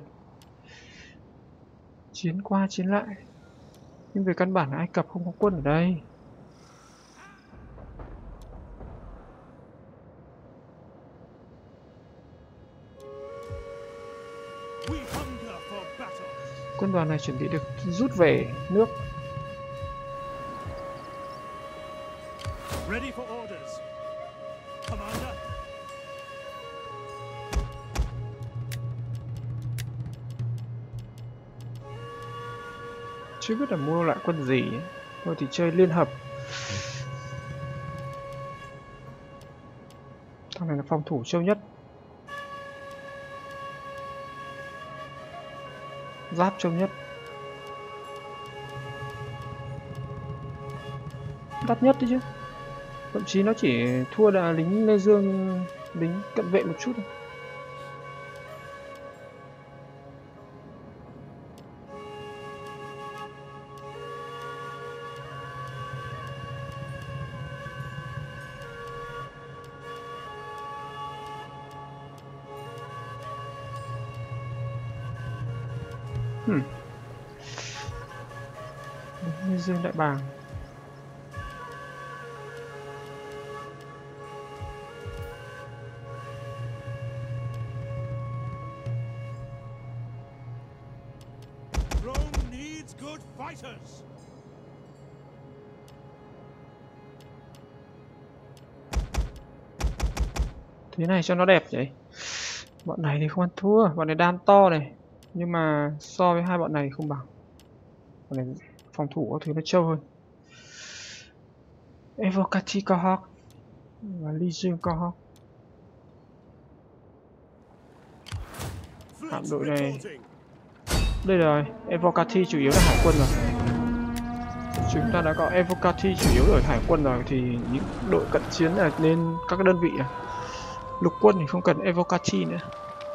S1: Chiến qua chiến lại. Nhưng về căn bản là Ai Cập không có quân ở đây. Quân đoàn này chuẩn bị được rút về nước.
S2: Ready for orders. Commander.
S1: Chưa biết là mua lại quân gì ấy. Thôi thì chơi liên hợp. Thằng này là phòng thủ châu nhất. Giáp châu nhất. Đắt nhất đấy chứ. Thậm chí nó chỉ thua là lính Lê Dương, lính cận vệ một chút thôi. Hmm. Lê Dương Đại Bàng.
S2: Rome needs good fighters.
S1: Thế này cho nó đẹp vậy. Bọn này thì không ăn thua, bọn này đam to này. Nhưng mà so với hai bọn này không bằng. Bọn này phòng thủ có thứ nó trâu hơn. Evocati Cohort và Legion Cohort. Hạm đội này. Đây rồi, Evocati chủ yếu là hải quân rồi. Chúng ta đã có Evocati chủ yếu ở hải quân rồi thì những đội cận chiến là nên các đơn vị này. Lục quân thì không cần Evocati nữa.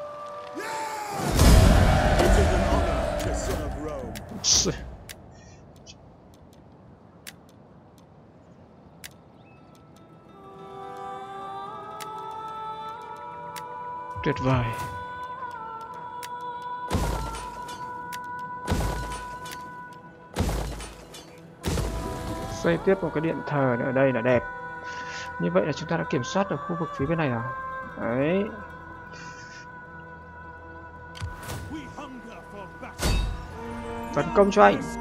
S1: Tuyệt vời. Xây tiếp một cái điện thờ ở đây là đẹp. Như vậy là chúng ta đã kiểm soát được khu vực phía bên này rồi. Đấy. Tấn công cho anh.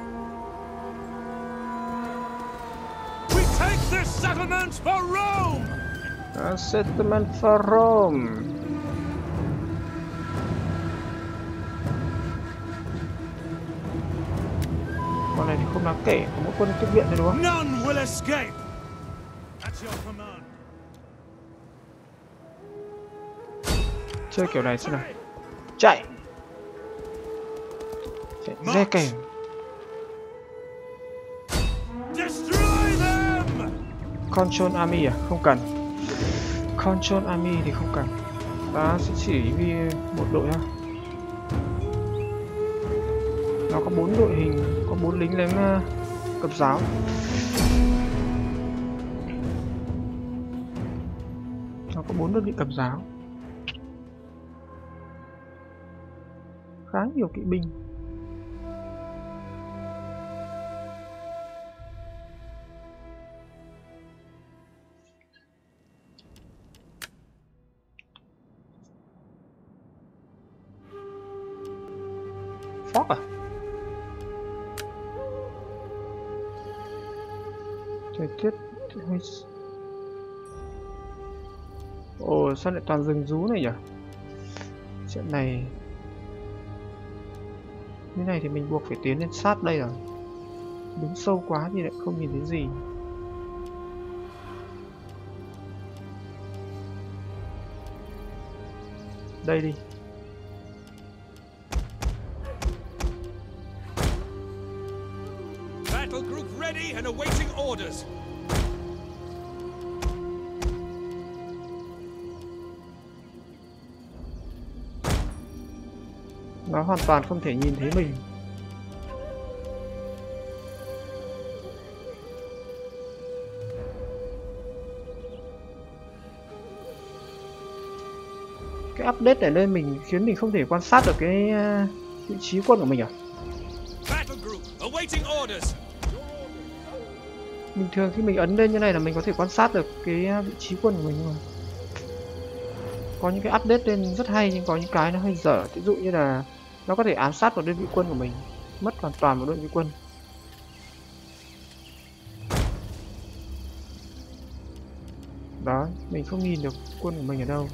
S2: Settlement for Rome.
S1: A settlement for Rome. Con này thì không đáng kể, có mỗi quân tiếp viện thôi đúng không?
S2: None will escape. At your command.
S1: Chơi kiểu này xem nào. Chạy. Chạy re kèm. Control Army à? Không cần. Control Army thì không cần. Ta sẽ chỉ vì một đội thôi. Nó có bốn đội hình, có bốn lính đánh uh, cấp giáo. Nó có bốn đơn vị cấp giáo. Khá nhiều kỵ binh. Phóc à? Thời tiết hơi... Ồ, sao lại toàn rừng rú này nhỉ? Chuyện này... Như này thì mình buộc phải tiến lên sát đây rồi. Đứng sâu quá thì lại không nhìn thấy gì. Đây đi.
S3: Battle group ready and awaiting orders.
S1: Nó hoàn toàn không thể nhìn thấy mình. Cái update ở đây mình khiến mình không thể quan sát được cái uh, vị trí quân của mình à? Bình thường khi mình ấn lên như này là mình có thể quan sát được cái vị trí quân của mình, nhưng mà có những cái update lên rất hay nhưng có những cái nó hơi dở. Ví dụ như là nó có thể ám sát một đơn vị quân của mình, mất hoàn toàn một đơn vị quân. Đó, mình không nhìn được quân của mình ở đâu.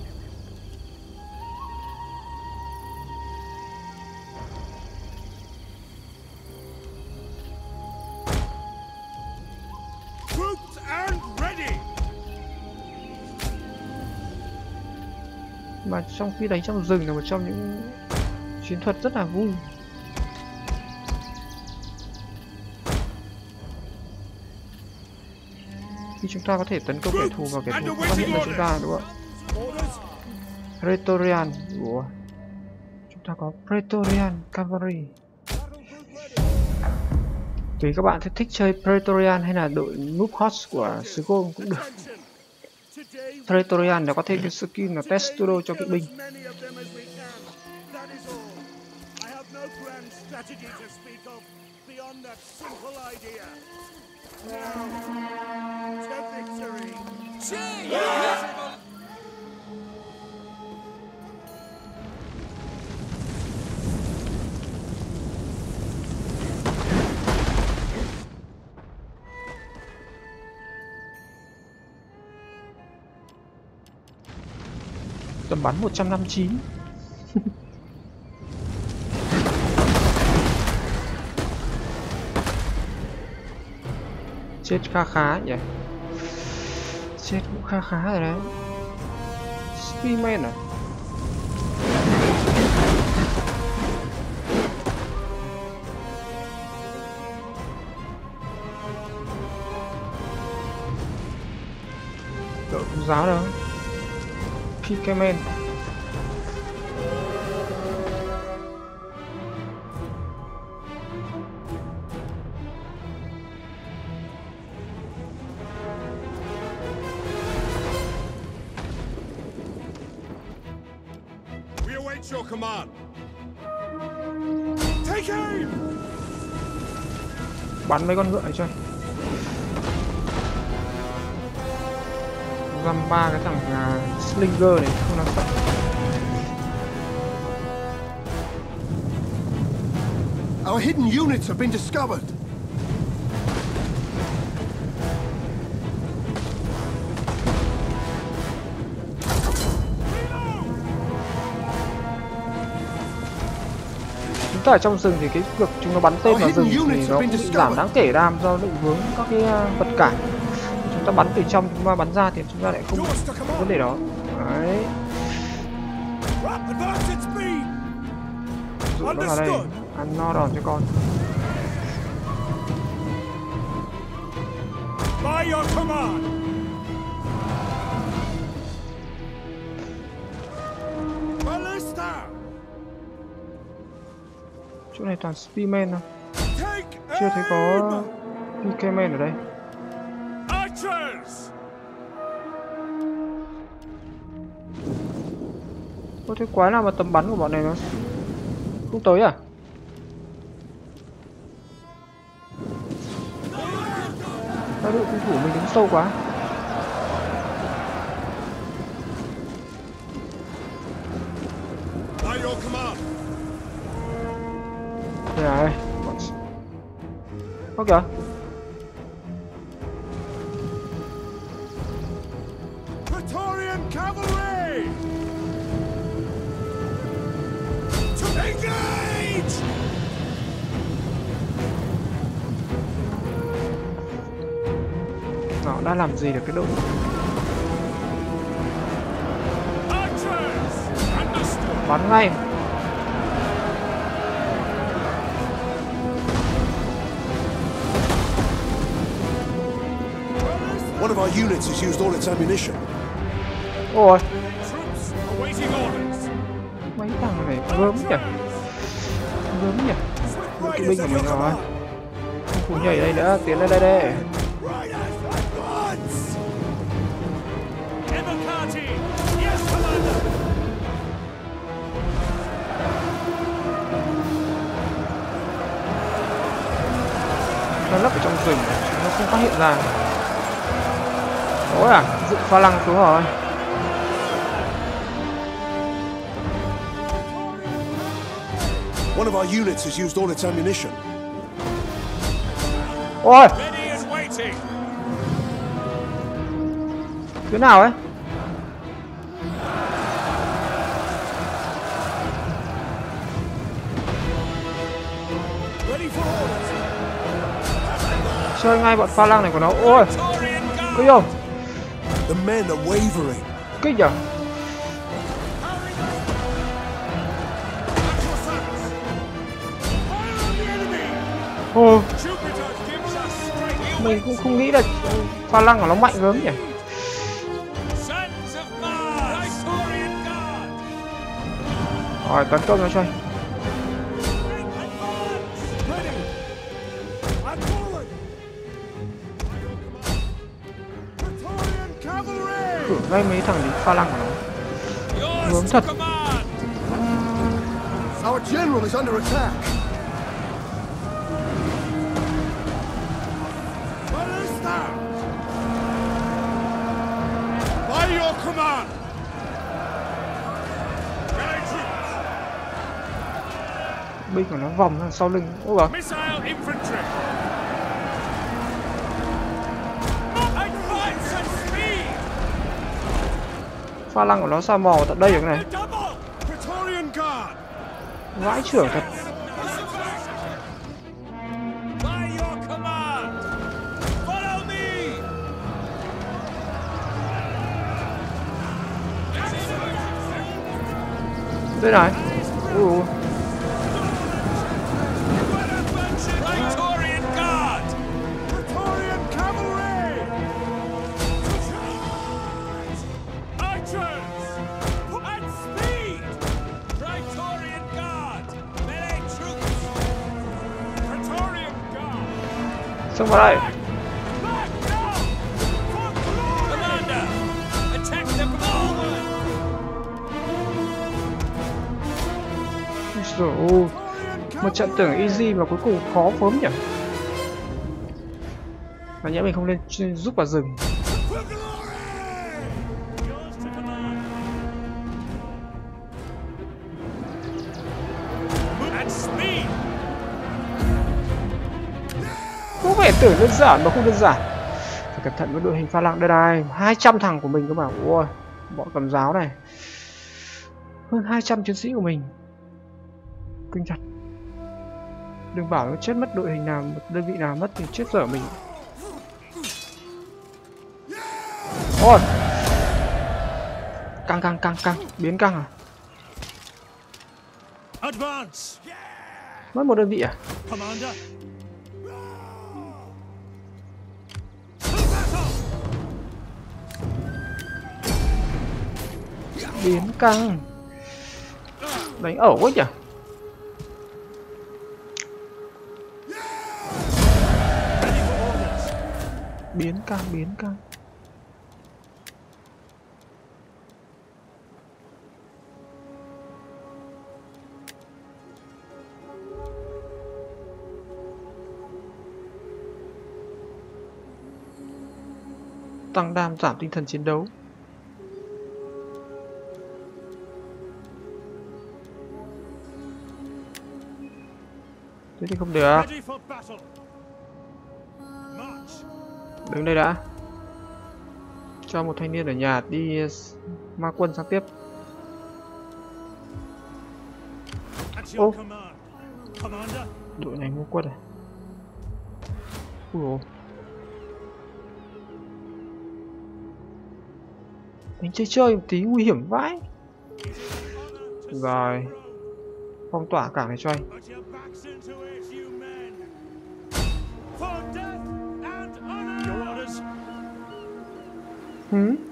S1: Mà trong khi đánh trong rừng là một trong những chiến thuật rất là vui. Khi chúng ta có thể tấn công kẻ thù và kẻ thù không phát hiện ra chúng ta, đúng không? Praetorian, ủa? Chúng ta có Praetorian Cavalry. Tùy các bạn thích chơi Praetorian hay là đội Noob Horse của Sgol cũng được. Praetorian nó có thêm cái skin là Testudo cho kỵ binh. Tầm bắn một trăm năm mươi chín. Chết khá khá nhỉ. Chết cũng khá khá rồi đấy. Spearman à? Đội không giáo đâu. Pikemen.
S2: We await your command. Take aim.
S1: Bắn mấy con ngựa này chơi. Găm ba cái thằng uh, Slinger này không đáng sợ.
S2: Our hidden units have been discovered.
S1: Chúng ta ở trong rừng thì cái việc chúng nó bắn tên vào rừng thì nó cũng bị giảm đáng kể ram do định hướng các cái uh, vật cản. Chúng ta bắn từ trong, chúng ta bắn ra thì chúng ta lại không có vấn đề đó. Đấy.
S2: Advance at speed.
S1: Dụ nó vào đây, ăn no đòn cho con.
S2: By your command. Ballista.
S1: Chỗ này toàn spearman thôi,
S2: Take
S1: chưa thấy có
S2: aim.
S1: pê ca man ở đây.
S2: Archers.
S1: Có cái quái nào mà tầm bắn của bọn này nó không tới à? Các đội cung thủ mình đứng sâu quá.
S2: By your command.
S1: Đây này. Có kìa.
S2: Praetorian cavalry. To engage.
S1: Nó đã làm gì được cái đội?
S2: Archers. Understood.
S1: Bắn ngay.
S7: One of our units has used all its ammunition.
S1: Ôi,
S2: Troops awaiting orders.
S1: mấy thằng này gớm nhỉ? Gớm nhỉ? Đội kỵ binh của mình rồi. Không cùng nhảy đây nữa, tiến lên đây đây.
S2: Riders advance. Evocati. Yes, commander.
S1: Nó lấp ở trong rừng, nó không phát hiện ra. Ôi à, dựng pha lăng xuống rồi.
S7: One of our units has used all its ammunition.
S1: Ôi,
S2: Ready and waiting.
S1: phía nào ấy?
S2: Ready for orders.
S1: Chơi ngay bọn pha lăng này của nó. Ôi,
S2: Praetorian guard.
S1: kinh không?
S7: The men are wavering.
S1: Kinh nhỉ?
S2: Fire on the enemy.
S1: Ồ,
S2: Jupiter gives us strength.
S1: mình cũng không nghĩ là pha lăng của nó mạnh gớm nhỉ?
S2: Sons of Mars. Praetorian guard.
S1: Rồi, tấn công nó chơi.
S2: Ready. And forward. Praetorian cavalry.
S1: Thử ngay mấy thằng lính pha lăng của nó.
S2: Yours
S1: Hướng
S2: to
S1: thật.
S2: command.
S7: Our general is under attack.
S2: Ballista. By your command. Melee troops.
S1: Binh của nó vòng ra sau lưng. Ôi giời.
S2: Missile infantry. Advance at speed.
S1: Pha lăng của nó sao mò tận đây được này.
S2: Double. Praetorian guard.
S1: Vãi trưởng thật.
S2: By your command. Follow me.
S1: Đây này. Ui,
S2: Praetorian guard. Praetorian cavalry. Archers. At speed. Praetorian guard. Melee troops. Praetorian guard.
S1: xông vào đây.
S2: Back now. For glory. Commander. Attack them forward.
S1: Ui giời ơi. Một trận tưởng easy mà cuối cùng khó phớm nhỉ. Và nhẽ mình không lên ch- giúp vào rừng.
S2: For glory. Yours to command. At speed.
S1: Có vẻ tưởng đơn giản mà không đơn giản. Phải cẩn thận với đội hình pha lăng đây này. hai trăm thằng của mình cơ mà. Ôi, bọn cầm giáo này. Hơn hai trăm chiến sĩ của mình. Kinh thật. Đừng bảo nó chết mất đội hình nào, một đơn vị nào mất thì chết dở mình. Ôi. Căng căng căng căng, biến căng à.
S2: Advance.
S1: Mất một đơn vị à?
S2: Commander.
S1: Biến căng. Đánh ẩu quá nhỉ? Biến căng, biến căng. Tăng đam giảm tinh thần chiến đấu. Thế thì không được. Đứng đây đã. Cho một thanh niên ở nhà đi ma quân sang tiếp. Ô, đội này mua quân à? Ui dồi. Đánh chơi chơi một tí nguy hiểm vãi. Rồi, phong tỏa cảng này cho anh. Hmm?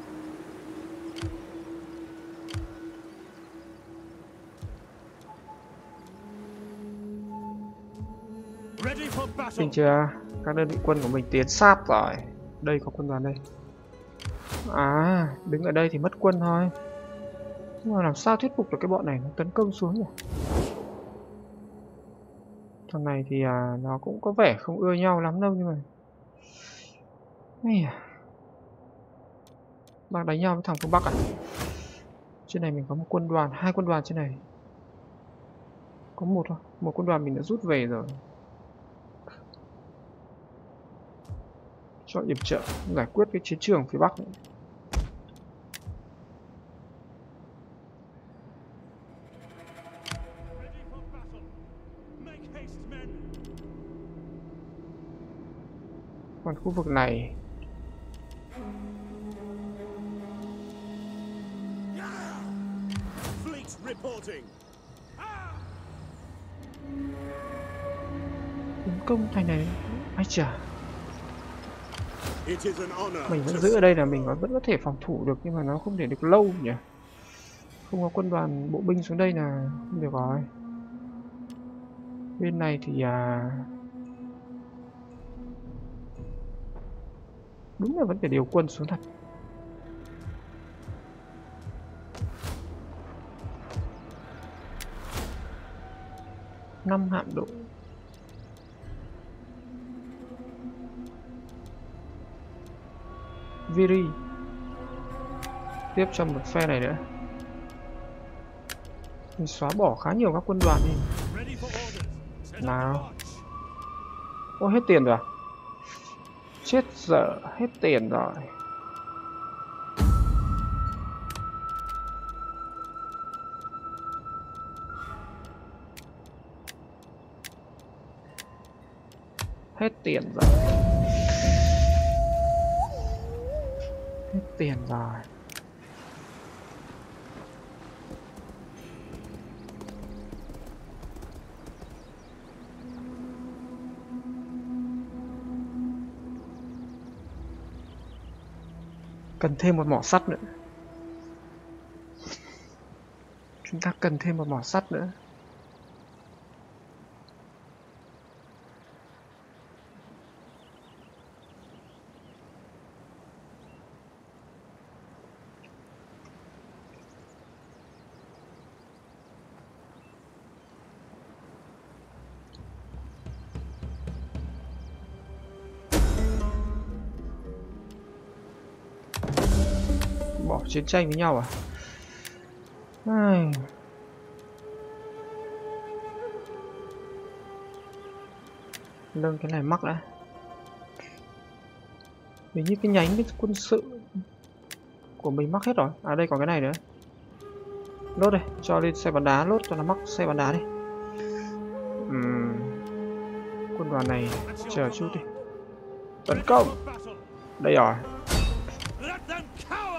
S1: Mình chưa, các đơn vị quân của mình tiến sát rồi. Đây có quân đoàn đây. À, đứng ở đây thì mất quân thôi. Nhưng mà làm sao thuyết phục được cái bọn này nó tấn công xuống nhỉ? Thằng này thì à, nó cũng có vẻ không ưa nhau lắm đâu, nhưng mà Ây à. Đang đánh nhau với thằng phương Bắc à? Trên này mình có một quân đoàn, hai quân đoàn trên này. Có một thôi, một quân đoàn mình đã rút về rồi. Chọn điểm trợ, giải quyết cái chiến trường phía Bắc này. Còn khu vực này tấn công thành này, ai chả. Mình vẫn giữ ở đây là mình vẫn có thể phòng thủ được, nhưng mà nó không thể được lâu nhỉ. Không có quân đoàn bộ binh xuống đây là không được rồi. Bên này thì à, đúng là vẫn phải điều quân xuống thật. Năm hạm đội. Viri tiếp cho một phe này nữa. Mình xóa bỏ khá nhiều các quân đoàn đi. Nào. Ôi hết tiền rồi à? Chết dở, hết tiền rồi. Hết tiền rồi. Hết tiền rồi. Cần thêm một mỏ sắt nữa. Chúng ta cần thêm một mỏ sắt nữa. Bỏ chiến tranh với nhau à? Ai... Nâng cái này mắc đã. Mình như cái nhánh cái quân sự của mình mắc hết rồi. À đây còn cái này nữa. Lốt đây, cho lên xe bắn đá, lốt cho nó mắc xe bắn đá đi. uhm. Quân đoàn này chờ chút đi. Tấn công. Đây rồi.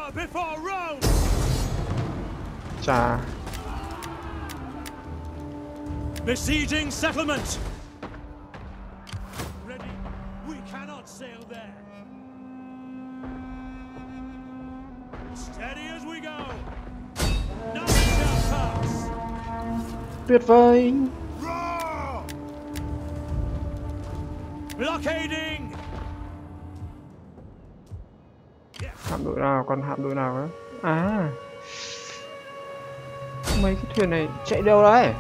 S1: Chà.
S3: Besieging settlement. Ready. We cannot sail there. Steady as we go. None shall pass.
S1: Tuyệt vời.
S3: Roar! Blockading.
S1: Hạm đội nào, còn hạm đội nào nữa? À, mấy cái thuyền này chạy đâu đấy?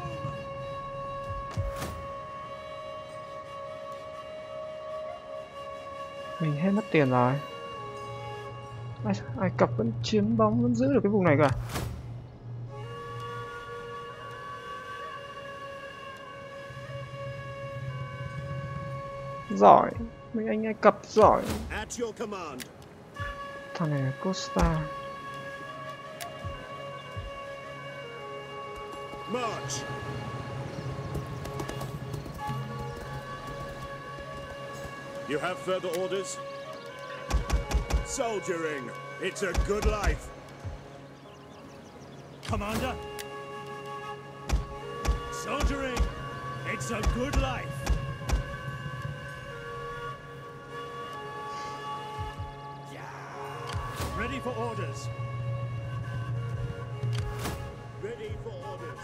S1: Mình hết mất tiền rồi. Ai, Ai Cập vẫn chiếm bóng, vẫn giữ được cái vùng này cả. Giỏi, mấy anh Ai Cập giỏi.
S2: At your command.
S1: Thằng này là Costa.
S2: March. You have further orders? Soldiering. It's a good life.
S3: Commander. Soldiering. It's a good life. Ready for orders.
S2: Ready for orders.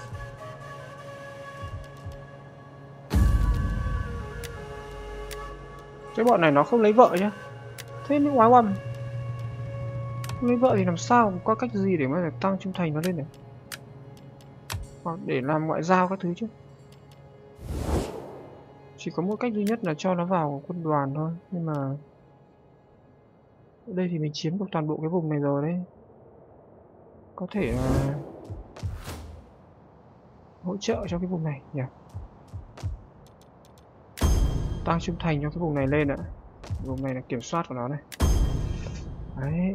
S1: Cái bọn này nó không lấy vợ chứ? Thế mới ngoái quăm. Không lấy vợ thì làm sao có cách gì để mà tăng trung thành nó lên này? Hoặc để làm ngoại giao các thứ chứ. Chỉ có một cách duy nhất là cho nó vào quân đoàn thôi. Nhưng mà ở đây thì mình chiếm được toàn bộ cái vùng này rồi đấy. Có thể là hỗ trợ cho cái vùng này nhỉ? Tăng trung thành cho cái vùng này lên ạ. Vùng này là kiểm soát của nó này. Đấy.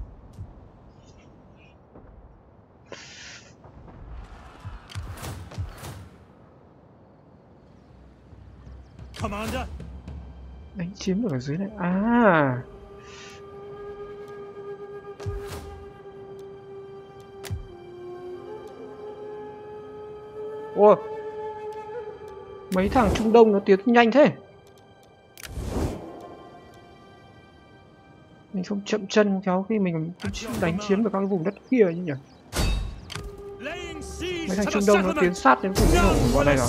S3: Commander.
S1: Đánh chiếm được ở dưới này. À. Ôi. Mấy thằng Trung Đông nó tiến nhanh thế. Mình không chậm chân kéo khi mình đánh chiếm được các cái vùng đất kia như nhỉ. Mấy thằng Trung Đông nó tiến sát đến vùng lãnh thổ của bọn này rồi.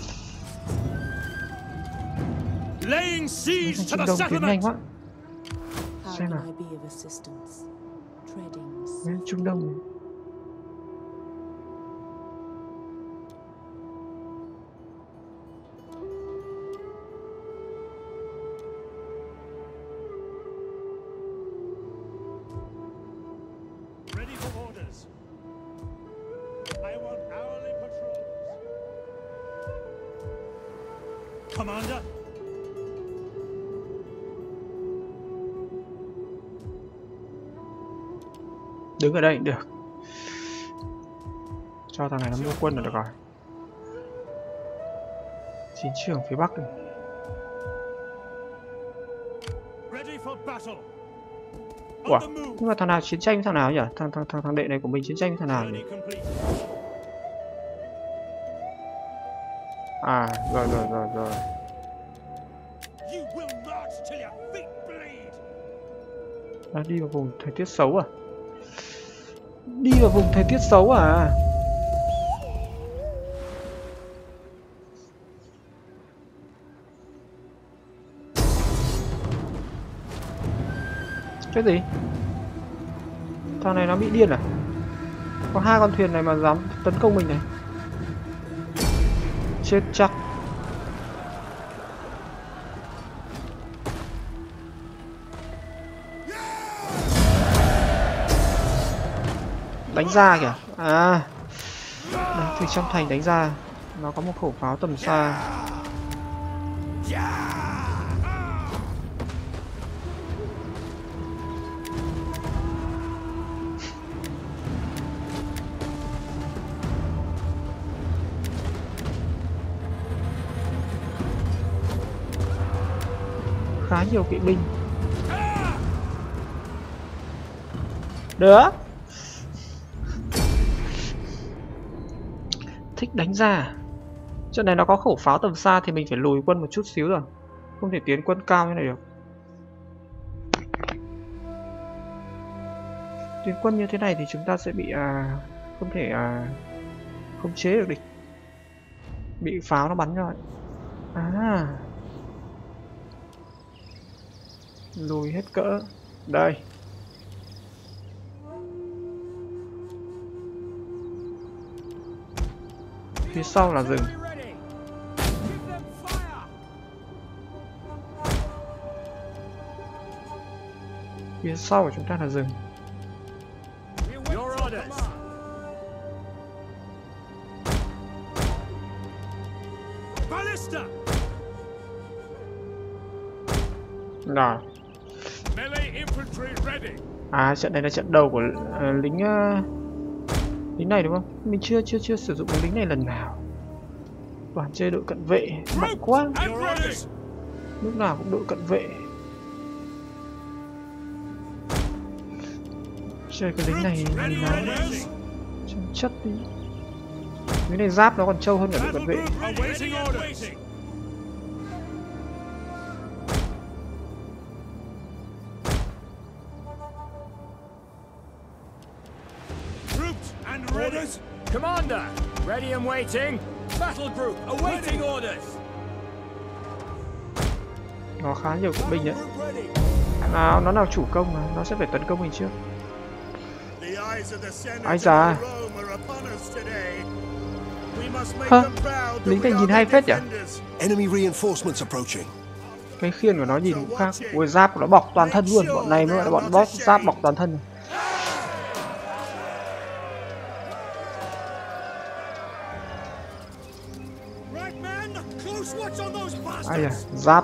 S1: Mấy thằng Trung Đông tiến nhanh quá. Xem nào. Mấy thằng Trung Đông này.
S3: Commander.
S1: Đứng ở đây cũng được. Cho thằng này nó mua quân là được rồi. Chiến trường phía Bắc này. Ủa, nhưng mà thằng nào chiến tranh với thằng nào nhỉ? Thằng thằng thằng thằng đệ này của mình chiến tranh với thằng nào nhỉ? À, rồi rồi rồi rồi. À, đi vào vùng thời tiết xấu à? Đi vào vùng thời tiết xấu à? Cái gì? Thằng này nó bị điên à? Có hai con thuyền này mà dám tấn công mình này. Chết chắc. Đánh ra kìa. À, đấy, từ trong thành đánh ra. Nó có một khẩu pháo tầm xa. Khá nhiều kỵ binh. Được. Thích đánh ra. Trận này nó có khẩu pháo tầm xa thì mình phải lùi quân một chút xíu rồi. Không thể tiến quân cao như này được. Tiến quân như thế này thì chúng ta sẽ bị à, không thể à, khống chế được địch. Bị pháo nó bắn rồi. À, lùi hết cỡ. Đây. Phía sau là rừng. Phía sau của chúng ta là rừng. Rồi. À, trận này là trận đầu của uh, lính uh, lính này đúng không? Mình chưa chưa chưa sử dụng cái lính này lần nào. Toàn chơi đội cận vệ, mạnh quá. Lúc nào cũng đội cận vệ. Chơi cái lính này nhìn nó chân chất đi. Lính này giáp nó còn trâu hơn cả đội cận vệ.
S6: Commander, ready and waiting. Battle group, awaiting orders.
S1: Nó khá nhiều kỵ binh đấy. Nào, nó nào chủ công mà, nó sẽ phải tấn công mình trước. Ai da. Hả? Lính này nhìn hay phết nhỉ?
S7: Enemy reinforcements approaching.
S1: Cái khiên của nó nhìn cũng khác. Ôi, giáp của nó bọc toàn thân luôn. Bọn này mới gọi là bọn boss giáp bọc toàn thân. Ai à, giáp.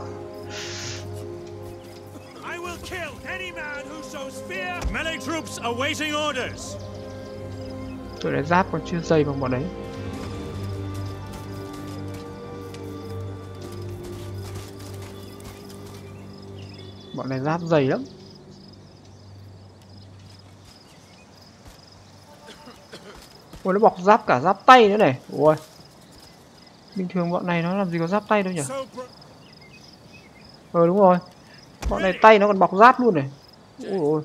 S1: Tụi này giáp còn chưa dày bằng bọn đấy. Bọn này giáp dày lắm. Ôi, nó bọc giáp cả giáp tay nữa này. Ôi, bình thường bọn này nó làm gì có giáp tay đâu nhỉ? Ờ đúng rồi. Bọn này tay nó còn bọc giáp luôn này. Ôi ôi.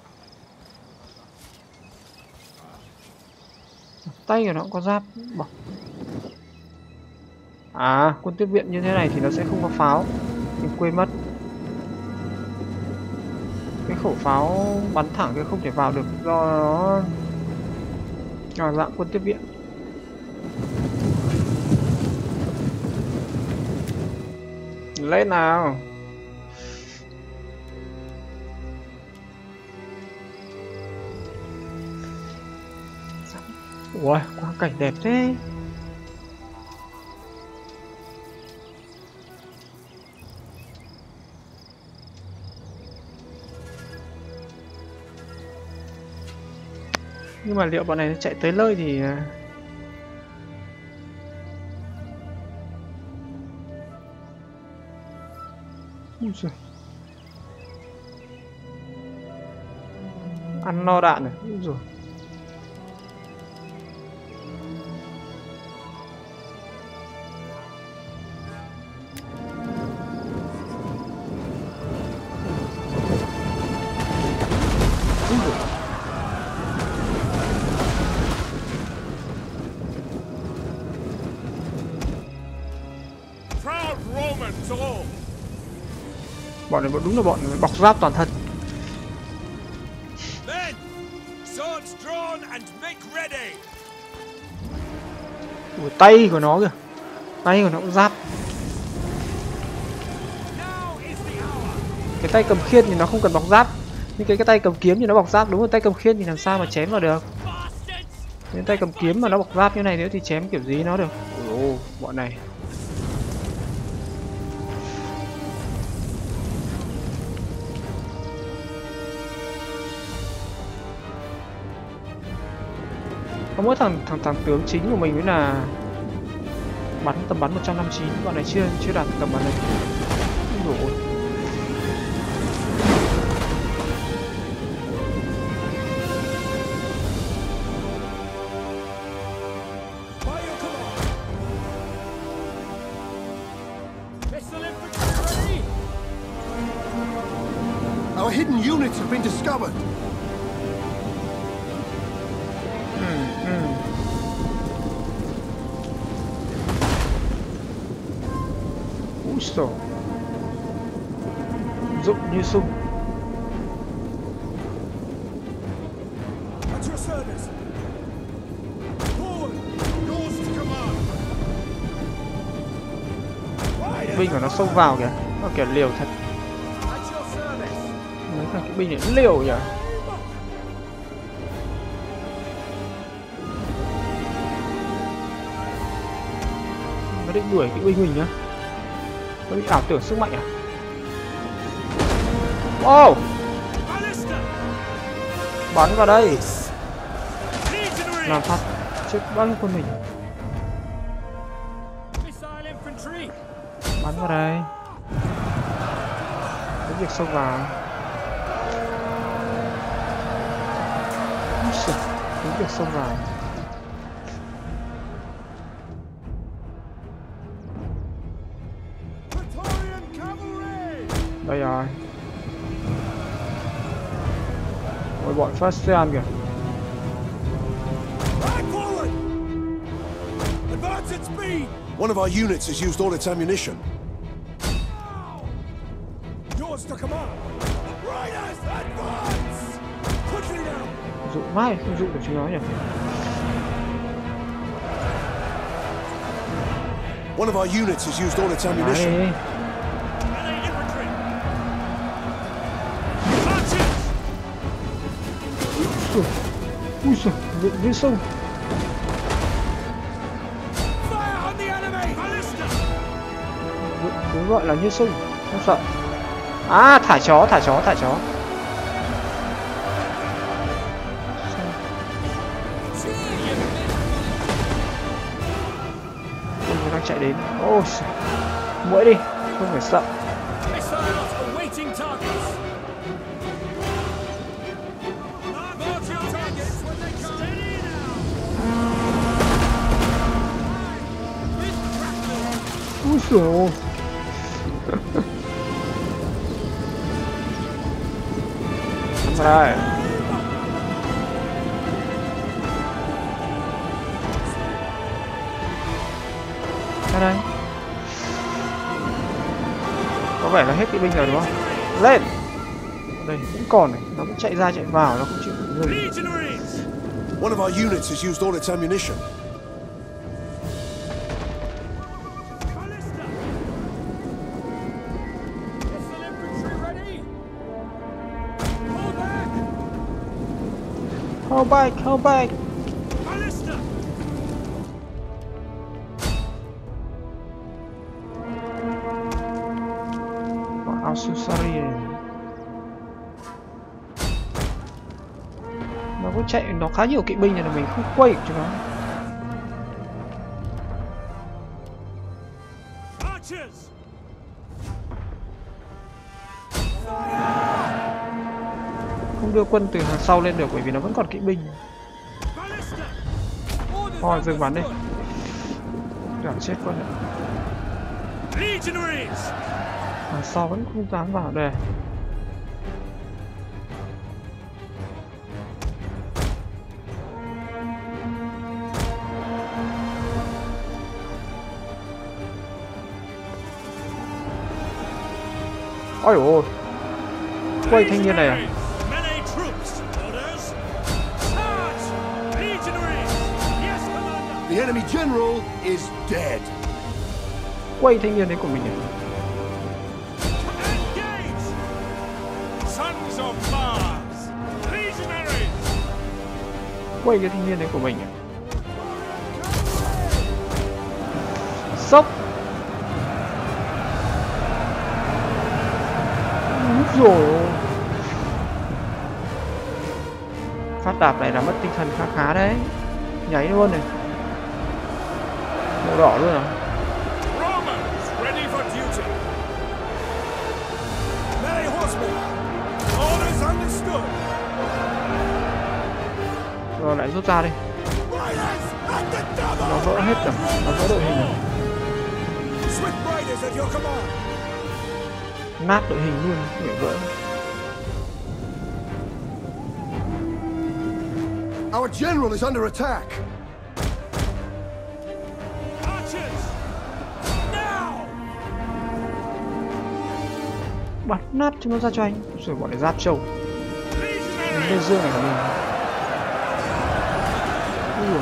S1: Tay của nó cũng có giáp bọc. À, quân tiếp viện như thế này thì nó sẽ không có pháo. Mình quên mất. Cái khẩu pháo bắn thẳng cái không thể vào được do nó là dạng quân tiếp viện. Lên nào. Ủa, quang cảnh đẹp thế. Nhưng mà liệu bọn này chạy tới nơi thì ui giời. Ăn no đạn này. Ui giời. Bọn này đúng là bọn bọc giáp toàn thân. Ủa, tay của nó kìa. Tay của nó cũng giáp. Cái tay cầm khiên thì nó không cần bọc giáp. Nhưng cái, cái tay cầm kiếm thì nó bọc giáp. Đúng rồi, tay cầm khiên thì làm sao mà chém vào được. Cái tay cầm kiếm mà nó bọc giáp như này nữa thì chém kiểu gì nó được. Ồ, bọn này. Có mỗi thằng thằng thằng tướng chính của mình mới là bắn tầm bắn một trăm năm mươi chín, bọn này chưa chưa đạt tầm bắn này. Ôi dồi ôi.
S7: Our hidden units have been discovered.
S1: Ừ, ừ. Úi xổ. Dụng như sung.
S6: At your service. Forward. Yours to command.
S1: Kỵ binh của nó xông vào kìa. Nó kiểu liều thật.
S6: At your service.
S1: Mấy thằng kỵ binh này liều nhỉ. Nó định đuổi kỵ binh mình nhá. Nó bị ảo tưởng sức mạnh à? Wow! Bắn vào đây. Làm phát chết bao nhiêu con mình. Bắn vào đây. Cái việc xông vào. Cái việc xông vào. Đây rồi. Ôi bọn Fastian kìa.
S7: One of our units has used all its ammunition.
S6: Yours to command. Riders advance. Quickly now.
S1: Dụng mai không dụng được chúng nó nhỉ.
S7: One of our units has used all its ammunition.
S1: Đấy. Ui giời, viện dưới sông. Cứ gọi là như sông, không sợ. À, thả chó, thả chó, thả chó. Ôi, nó đang chạy đến. Ôi, muỗi đi, không phải sợ. Úi dồi. Rồi. Ra đây. Có vẻ là hết kỵ binh rồi đúng không? Lên. Đây vẫn còn này, nó vẫn chạy ra chạy vào, nó không chịu dừng.
S7: One of our units has used all its ammunition.
S1: Hold back, hold back. I'm so sorry. Nó có chạy, nó khá nhiều kỵ binh này là mình không quay được cho nó. Không đưa quân từ hàng sau lên được bởi vì nó vẫn còn kỵ binh. Thôi dừng bắn đi. Đảng chết quân nữa. Hàng sau vẫn không dám vào đây. Ôi ôi. Quay thanh niên này à?
S7: The enemy general is dead.
S1: Quay thanh niên đấy của mình này. Quay cái thanh niên đấy của mình à? Sốc. Rồi. Phát đạp này là mất tinh thần khá khá đấy. Nhảy luôn này. Màu đỏ luôn à? Rồi lại rút ra đi. Nó vỡ hết rồi, nó vỡ đội hình rồi. Nát đội hình luôn, để vỡ.
S7: Our general is under attack.
S6: Archers! Now!
S1: Bắn nát cho nó ra cho anh. Rồi bọn này giáp trâu. Lên dương này của mình. Ui.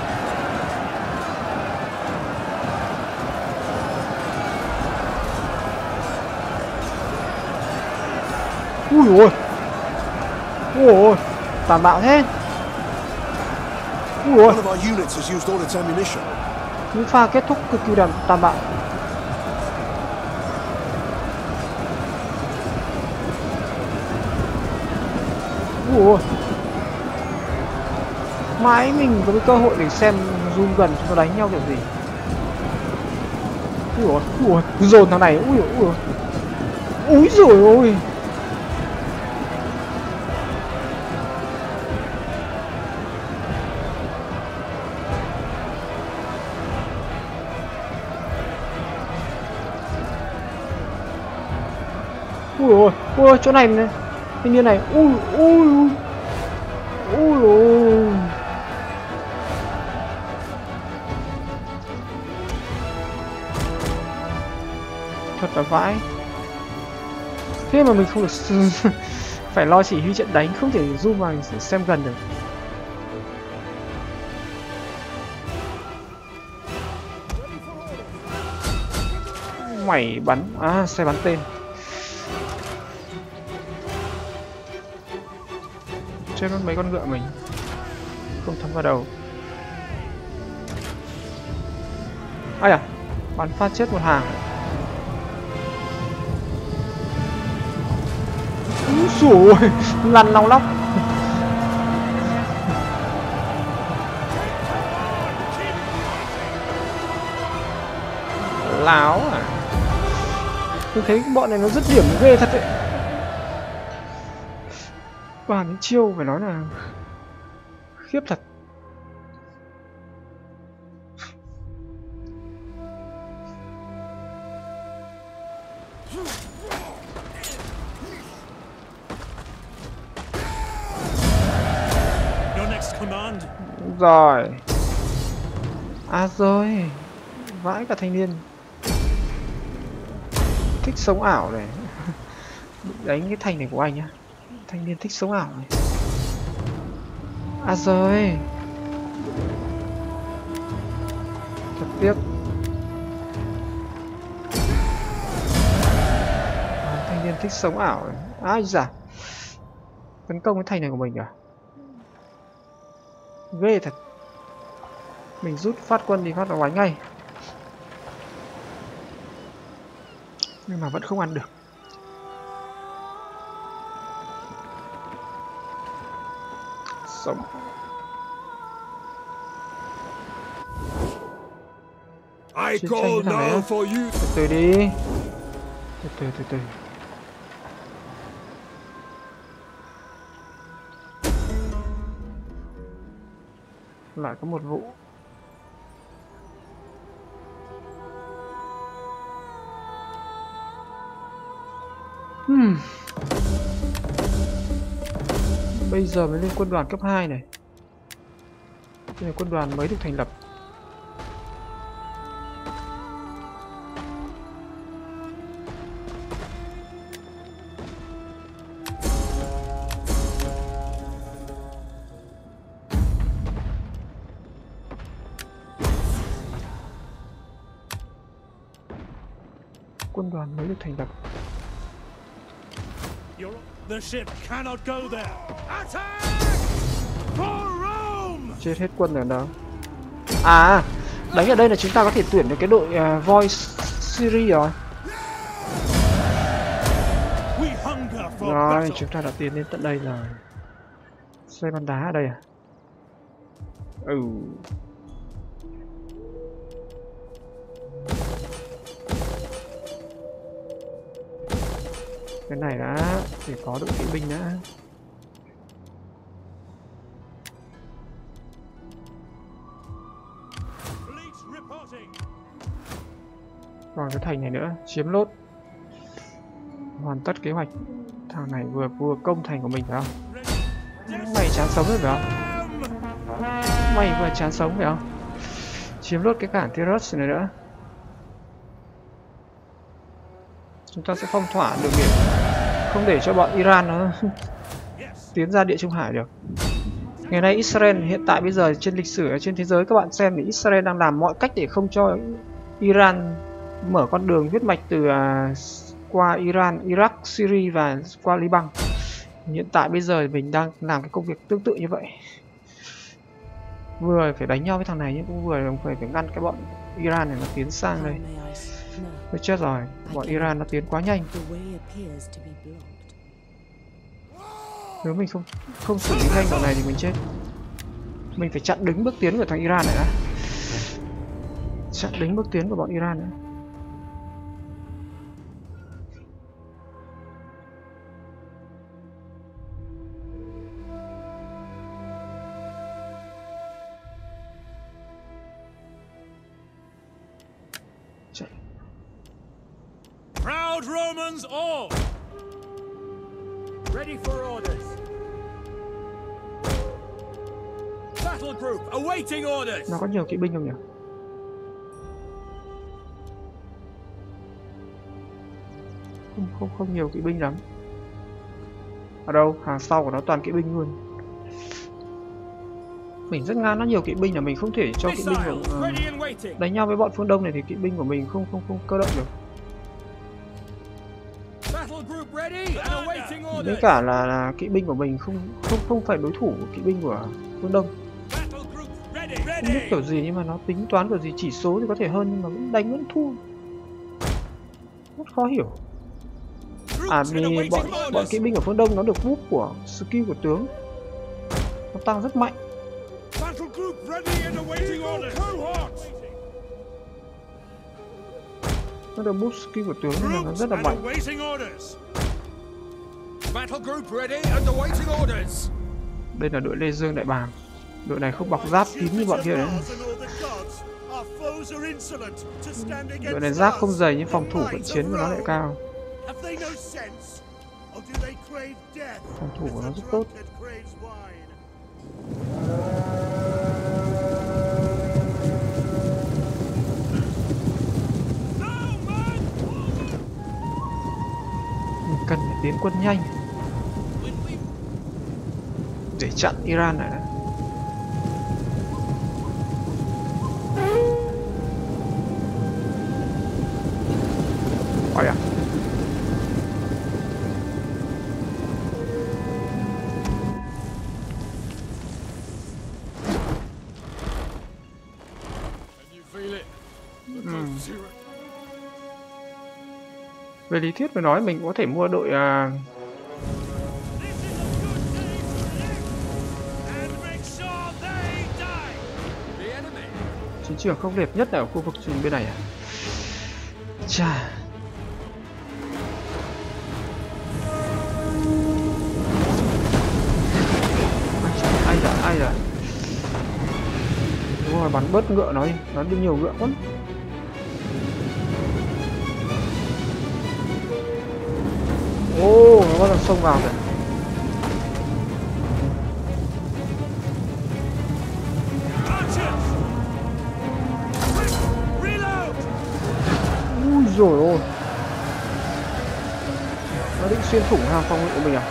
S1: Ui ôi. Ui ôi. Tàn bạo thế. Ui ôi.
S7: One of our units has used all its ammunition.
S1: Những pha kết thúc cực kỳ đàn tàn bạo. Ui ôi. Mãi mình có cái cơ hội để xem zoom gần cho nó đánh nhau kiểu gì. Ui ôi, ui ôi, dồn thằng này, ui ôi, ui ôi. Úi dồi ôi. Ui ôi, ui chỗ này này, hình như này, ui ui ui. Ui ôi. Thật là vãi. Thế mà mình không được phải lo chỉ huy trận đánh, không thể zoom vào xem gần được. Mày bắn, à xe bắn tên. Chết mất mấy con ngựa mình. Không thấm vào đầu. Ai à, bắn phát chết một hàng. Úi dồi ôi, lăn long lóc. Láo à. Tôi thấy bọn này nó rất điểm ghê thật đấy. Toàn những chiêu phải nói là khiếp thật. Rồi. À rồi. Vãi cả thanh niên. Thích sống ảo này. Đánh cái thành này của anh nhá. Thanh niên thích sống ảo này. À rồi. Thật tiếc. À, thanh niên thích sống ảo này. Ai dạ. Tấn công cái thành này của mình à? Ghê thật. Mình rút phát quân đi phát nó đánh ngay. Nhưng mà vẫn không ăn được. Sống.
S2: I call now for you.
S1: Từ từ đi. Từ từ từ từ. Lại có một vụ. Hmm. Bây giờ mới lên quân đoàn cấp hai này. Đây là quân đoàn mới được thành lập. Quân đoàn mới được thành lập.
S6: The ship cannot go there. Attack! For Rome!
S1: Chết hết quân rồi đó. À, đánh ở đây là chúng ta có thể tuyển được cái đội uh, Voice Series rồi. Rồi, chúng ta đã tiến đến tận đây rồi. Xây bắn đá ở đây à? Ừ. Cái này đã để có đội kỵ binh đã. Còn cái thành này nữa, chiếm lốt. Hoàn tất kế hoạch. Thằng này vừa vừa công thành của mình phải không? Mày chán sống rồi phải không? Mày vừa chán sống phải không? Chiếm lốt cái cảng Terus này nữa. Chúng ta sẽ phong tỏa đường biển, không để cho bọn Iran nó tiến ra Địa Trung Hải được. Ngày nay Israel hiện tại bây giờ trên lịch sử ở trên thế giới các bạn xem thì Israel đang làm mọi cách để không cho Iran mở con đường huyết mạch từ uh, qua Iran, Iraq, Syria và qua Liban. Hiện tại bây giờ mình đang làm cái công việc tương tự như vậy. Vừa phải đánh nhau với thằng này nhưng cũng vừa đồng thời phải ngăn cái bọn Iran này nó tiến sang đây. Tôi chết rồi, bọn Iran nó tiến quá nhanh. Nếu mình không không xử lý nhanh bọn này thì mình chết. Mình phải chặn đứng bước tiến của thằng Iran này đã. Chặn đứng bước tiến của bọn Iran nữa. Chạy.
S6: Proud Romans all! Ready for orders. Battle group awaiting orders.
S1: Nó có nhiều kỵ binh không nhỉ? Không không không nhiều kỵ binh lắm. Ở đâu? Hàng sau của nó toàn kỵ binh luôn. Mình rất ngán nó nhiều kỵ binh là mình không thể cho kỵ binh của, uh, đánh nhau với bọn phương Đông này thì kỵ binh của mình không không không cơ động được. Với cả là, là kỵ binh của mình không không không phải đối thủ của kỵ binh của phương Đông. Không biết kiểu gì nhưng mà nó tính toán kiểu gì, chỉ số thì có thể hơn nhưng mà vẫn đánh vẫn thua. Rất khó hiểu. À vì bọn bọn kỵ binh của phương Đông nó được búp của skill của tướng, nó tăng rất mạnh. Nó được boost skill của tướng nên là nó rất là mạnh. Đây là đội Lê Dương Đại Bàng. Đội này không bọc giáp kín như bọn kia đấy. Đội này giáp không dày nhưng phòng thủ cận chiến của nó lại cao. Phòng thủ của nó rất tốt. Mình cần phải tiến quân nhanh để chặn Iran này. Ôi à. Ừ. Về lý thuyết mới nói mình có thể mua đội uh... chiến trường không đẹp nhất ở khu vực bên này à? Chà. Ai da, ai da. Đúng rồi, bắn bớt ngựa nó đi, nó đi nhiều ngựa quá. Ô, oh, nó bắt đầu xông vào rồi. Ui dồi ôi. Nó định xuyên thủng hàng phòng ngự của mình à?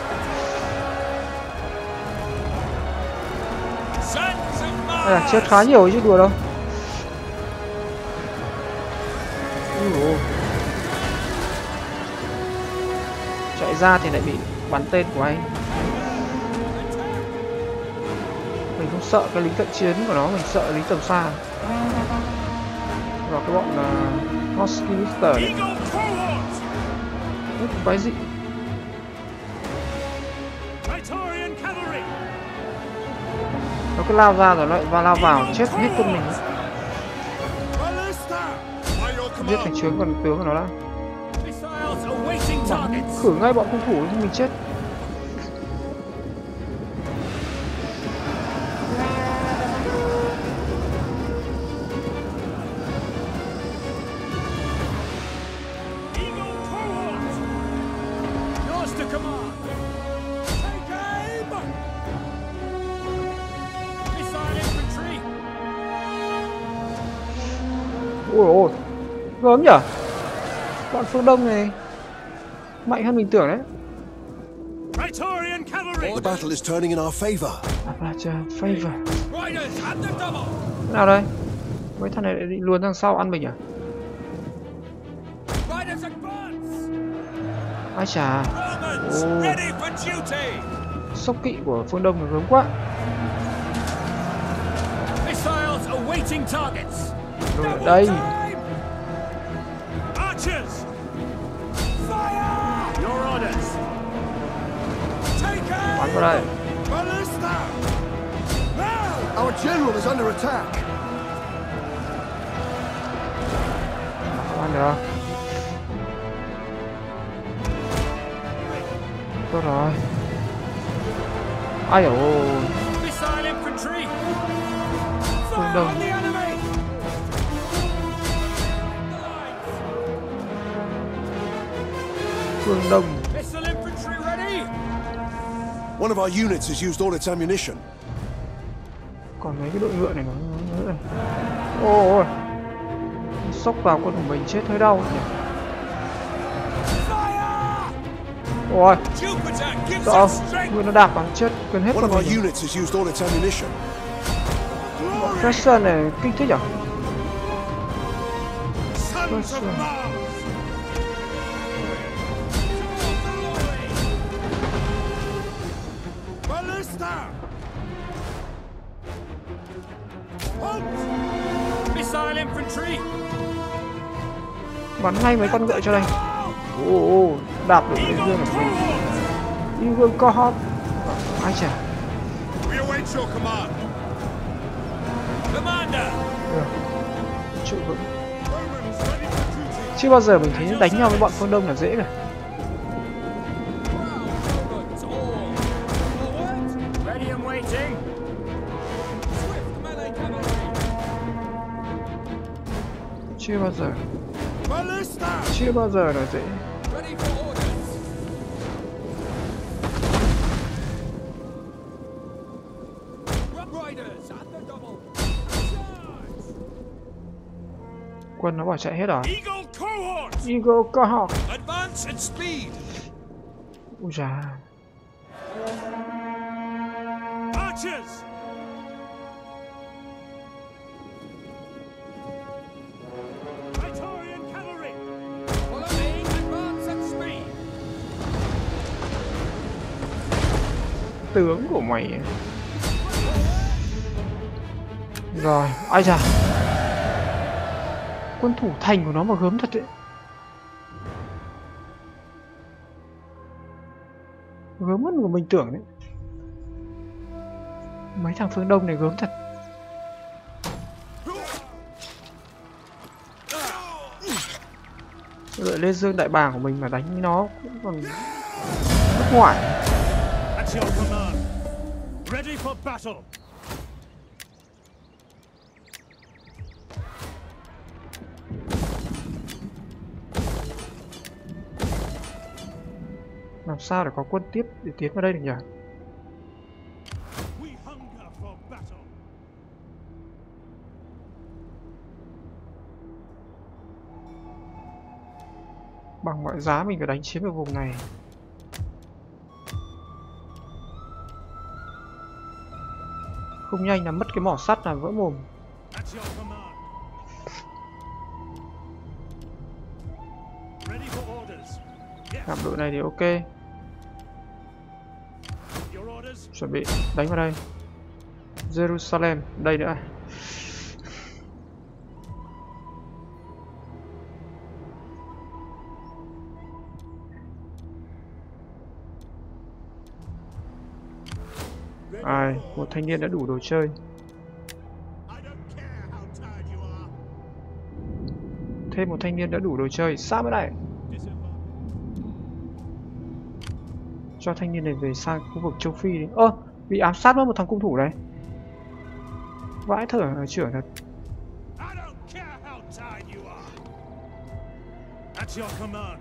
S1: Đây là chết khá nhiều chứ đùa đâu. Ui dồi ôi. Chạy ra thì lại bị bắn tên của anh. Mình không sợ cái lính cận chiến của nó, mình sợ lính tầm xa. Và cái bọn uh, Hoskinister này rất quái dị. Nó cứ lao ra rồi lại và lao vào chết hết quân mình. Giết thành trướng còn tướng của nó đã. Bắn khử ngay bọn cung thủ thì mình chết. Ôi ôi, gớm nhở. Bọn phương Đông này mạnh hơn mình tưởng đấy.
S6: Praetorian cavalry.
S7: The battle is turning in our favor.
S1: Appalachia favor.
S6: Riders at the double.
S1: Thế nào đây? Mấy thằng này định luồn sang sau ăn mình à?
S6: Riders advance.
S1: Ai chà.
S6: Romans
S1: Ồ,
S6: ready for duty.
S1: sốc kỵ của phương Đông là gớm quá.
S6: Missiles awaiting targets.
S1: Rồi ở đây.
S6: Time. Archers. Fire. Your orders. Take aim.
S1: Bắn vào đây.
S6: Ballista. Now.
S7: Our general is under attack.
S1: Không ăn được. Tốt rồi. Ai ồ.
S6: Missile infantry.
S1: Phương
S6: Fire
S1: Đông.
S6: on the enemy.
S1: Phương Đông.
S6: Missile infantry ready.
S7: One of our units has used all its ammunition.
S1: Còn mấy cái đội ngựa này nó... Ôi, sốc vào quân của mình chết hơi đau nhỉ. Ôi,
S6: Jupiter gives
S1: sợ
S6: us strength.
S1: nguyên nó đạp vào chết gần hết
S7: One
S1: quân
S7: of our
S1: mình.
S7: units has used all its ammunition.
S1: Freshen này kinh thích à?
S6: Sons of Mars. Ballista. Halt. Missile infantry.
S1: Bắn ngay mấy con ngựa cho đây. Ồ, ồ, đạp được cái dương của mình. Eagle Cohort. Ai chà.
S6: We await your command. Commander.
S1: Được. Trụ vững.
S6: Romans ready for duty.
S1: Chưa bao giờ mình thấy đánh nhau với bọn phương Đông là dễ cả.
S6: Romans all forward. Ready and waiting. Swift melee cavalry.
S1: Chưa bao giờ.
S6: Ballista.
S1: Chưa bao giờ là dễ.
S6: Ready for orders. Riders at the double. Charge.
S1: Quân nó bỏ chạy hết rồi.
S6: Eagle cohort.
S1: Eagle Cohort.
S6: Advance and speed.
S1: Ui già.
S6: Archers. Praetorian cavalry. Follow me. Advance and speed.
S1: Tướng của mày. Rồi, ai da. Quân thủ thành của nó mà gớm thật đấy. Gớm hơn của mình tưởng đấy. Mấy thằng phương Đông này gớm thật. Đợi lên dương đại bàng của mình mà đánh với nó cũng còn nước ngoài.
S6: At your command. Ready for battle.
S1: Làm sao để có quân tiếp để tiến vào đây được nhỉ?
S6: We hunger for battle.
S1: Bằng mọi giá mình phải đánh chiếm được vùng này. Không nhanh là mất cái mỏ sắt là vỡ mồm.
S6: At your command. Ready for orders. Yes.
S1: Hạm đội này thì ok.
S6: Your orders.
S1: Chuẩn bị đánh vào đây. Jerusalem, đây nữa. Ai, một thanh niên đã đủ đồ chơi.
S6: I don't care how tired you are.
S1: Thêm một thanh niên đã đủ đồ chơi. Sao mới này?
S6: Disembark.
S1: Cho thanh niên này về sang khu vực châu Phi đi. Ơ, bị ám sát mất một thằng cung thủ này. Vãi thở ở trưởng thật.
S6: I don't care how tired you are. At your command.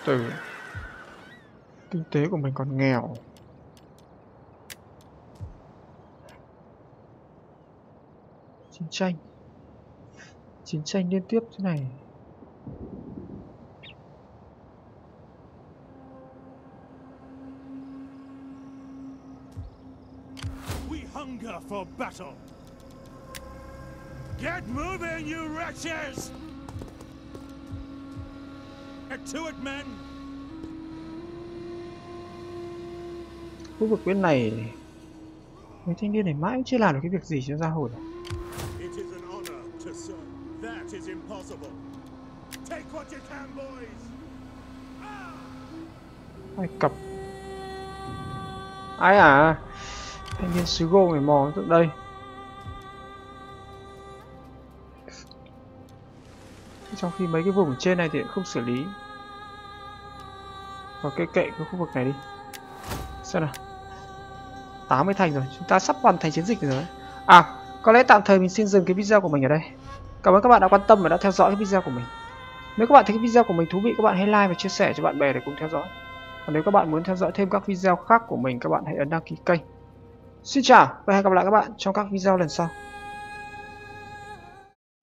S1: từ. Kinh tế của mình còn nghèo. Chiến tranh. Chiến tranh liên tiếp thế này.
S6: We hunger for battle. Get moving, you wretches! Get to it, men!
S1: Khu vực bên này, mấy thanh niên này mãi cũng chưa làm được cái việc gì cho gia hồn.
S6: It is an honor to serve. That is impossible. Take what you can, boys.
S1: Ai Cập. Ai à? Thanh niên xứ gô phải mò tận đây. Trong khi mấy cái vùng trên này thì không xử lý. Và kệ kệ cái khu vực này đi. Xem nào. tám mươi thành rồi, chúng ta sắp hoàn thành chiến dịch rồi. À, có lẽ tạm thời mình xin dừng cái video của mình ở đây. Cảm ơn các bạn đã quan tâm và đã theo dõi cái video của mình. Nếu các bạn thấy cái video của mình thú vị, các bạn hãy like và chia sẻ cho bạn bè để cùng theo dõi. Còn nếu các bạn muốn theo dõi thêm các video khác của mình, các bạn hãy ấn đăng ký kênh. Xin chào và hẹn gặp lại các bạn trong các video lần sau.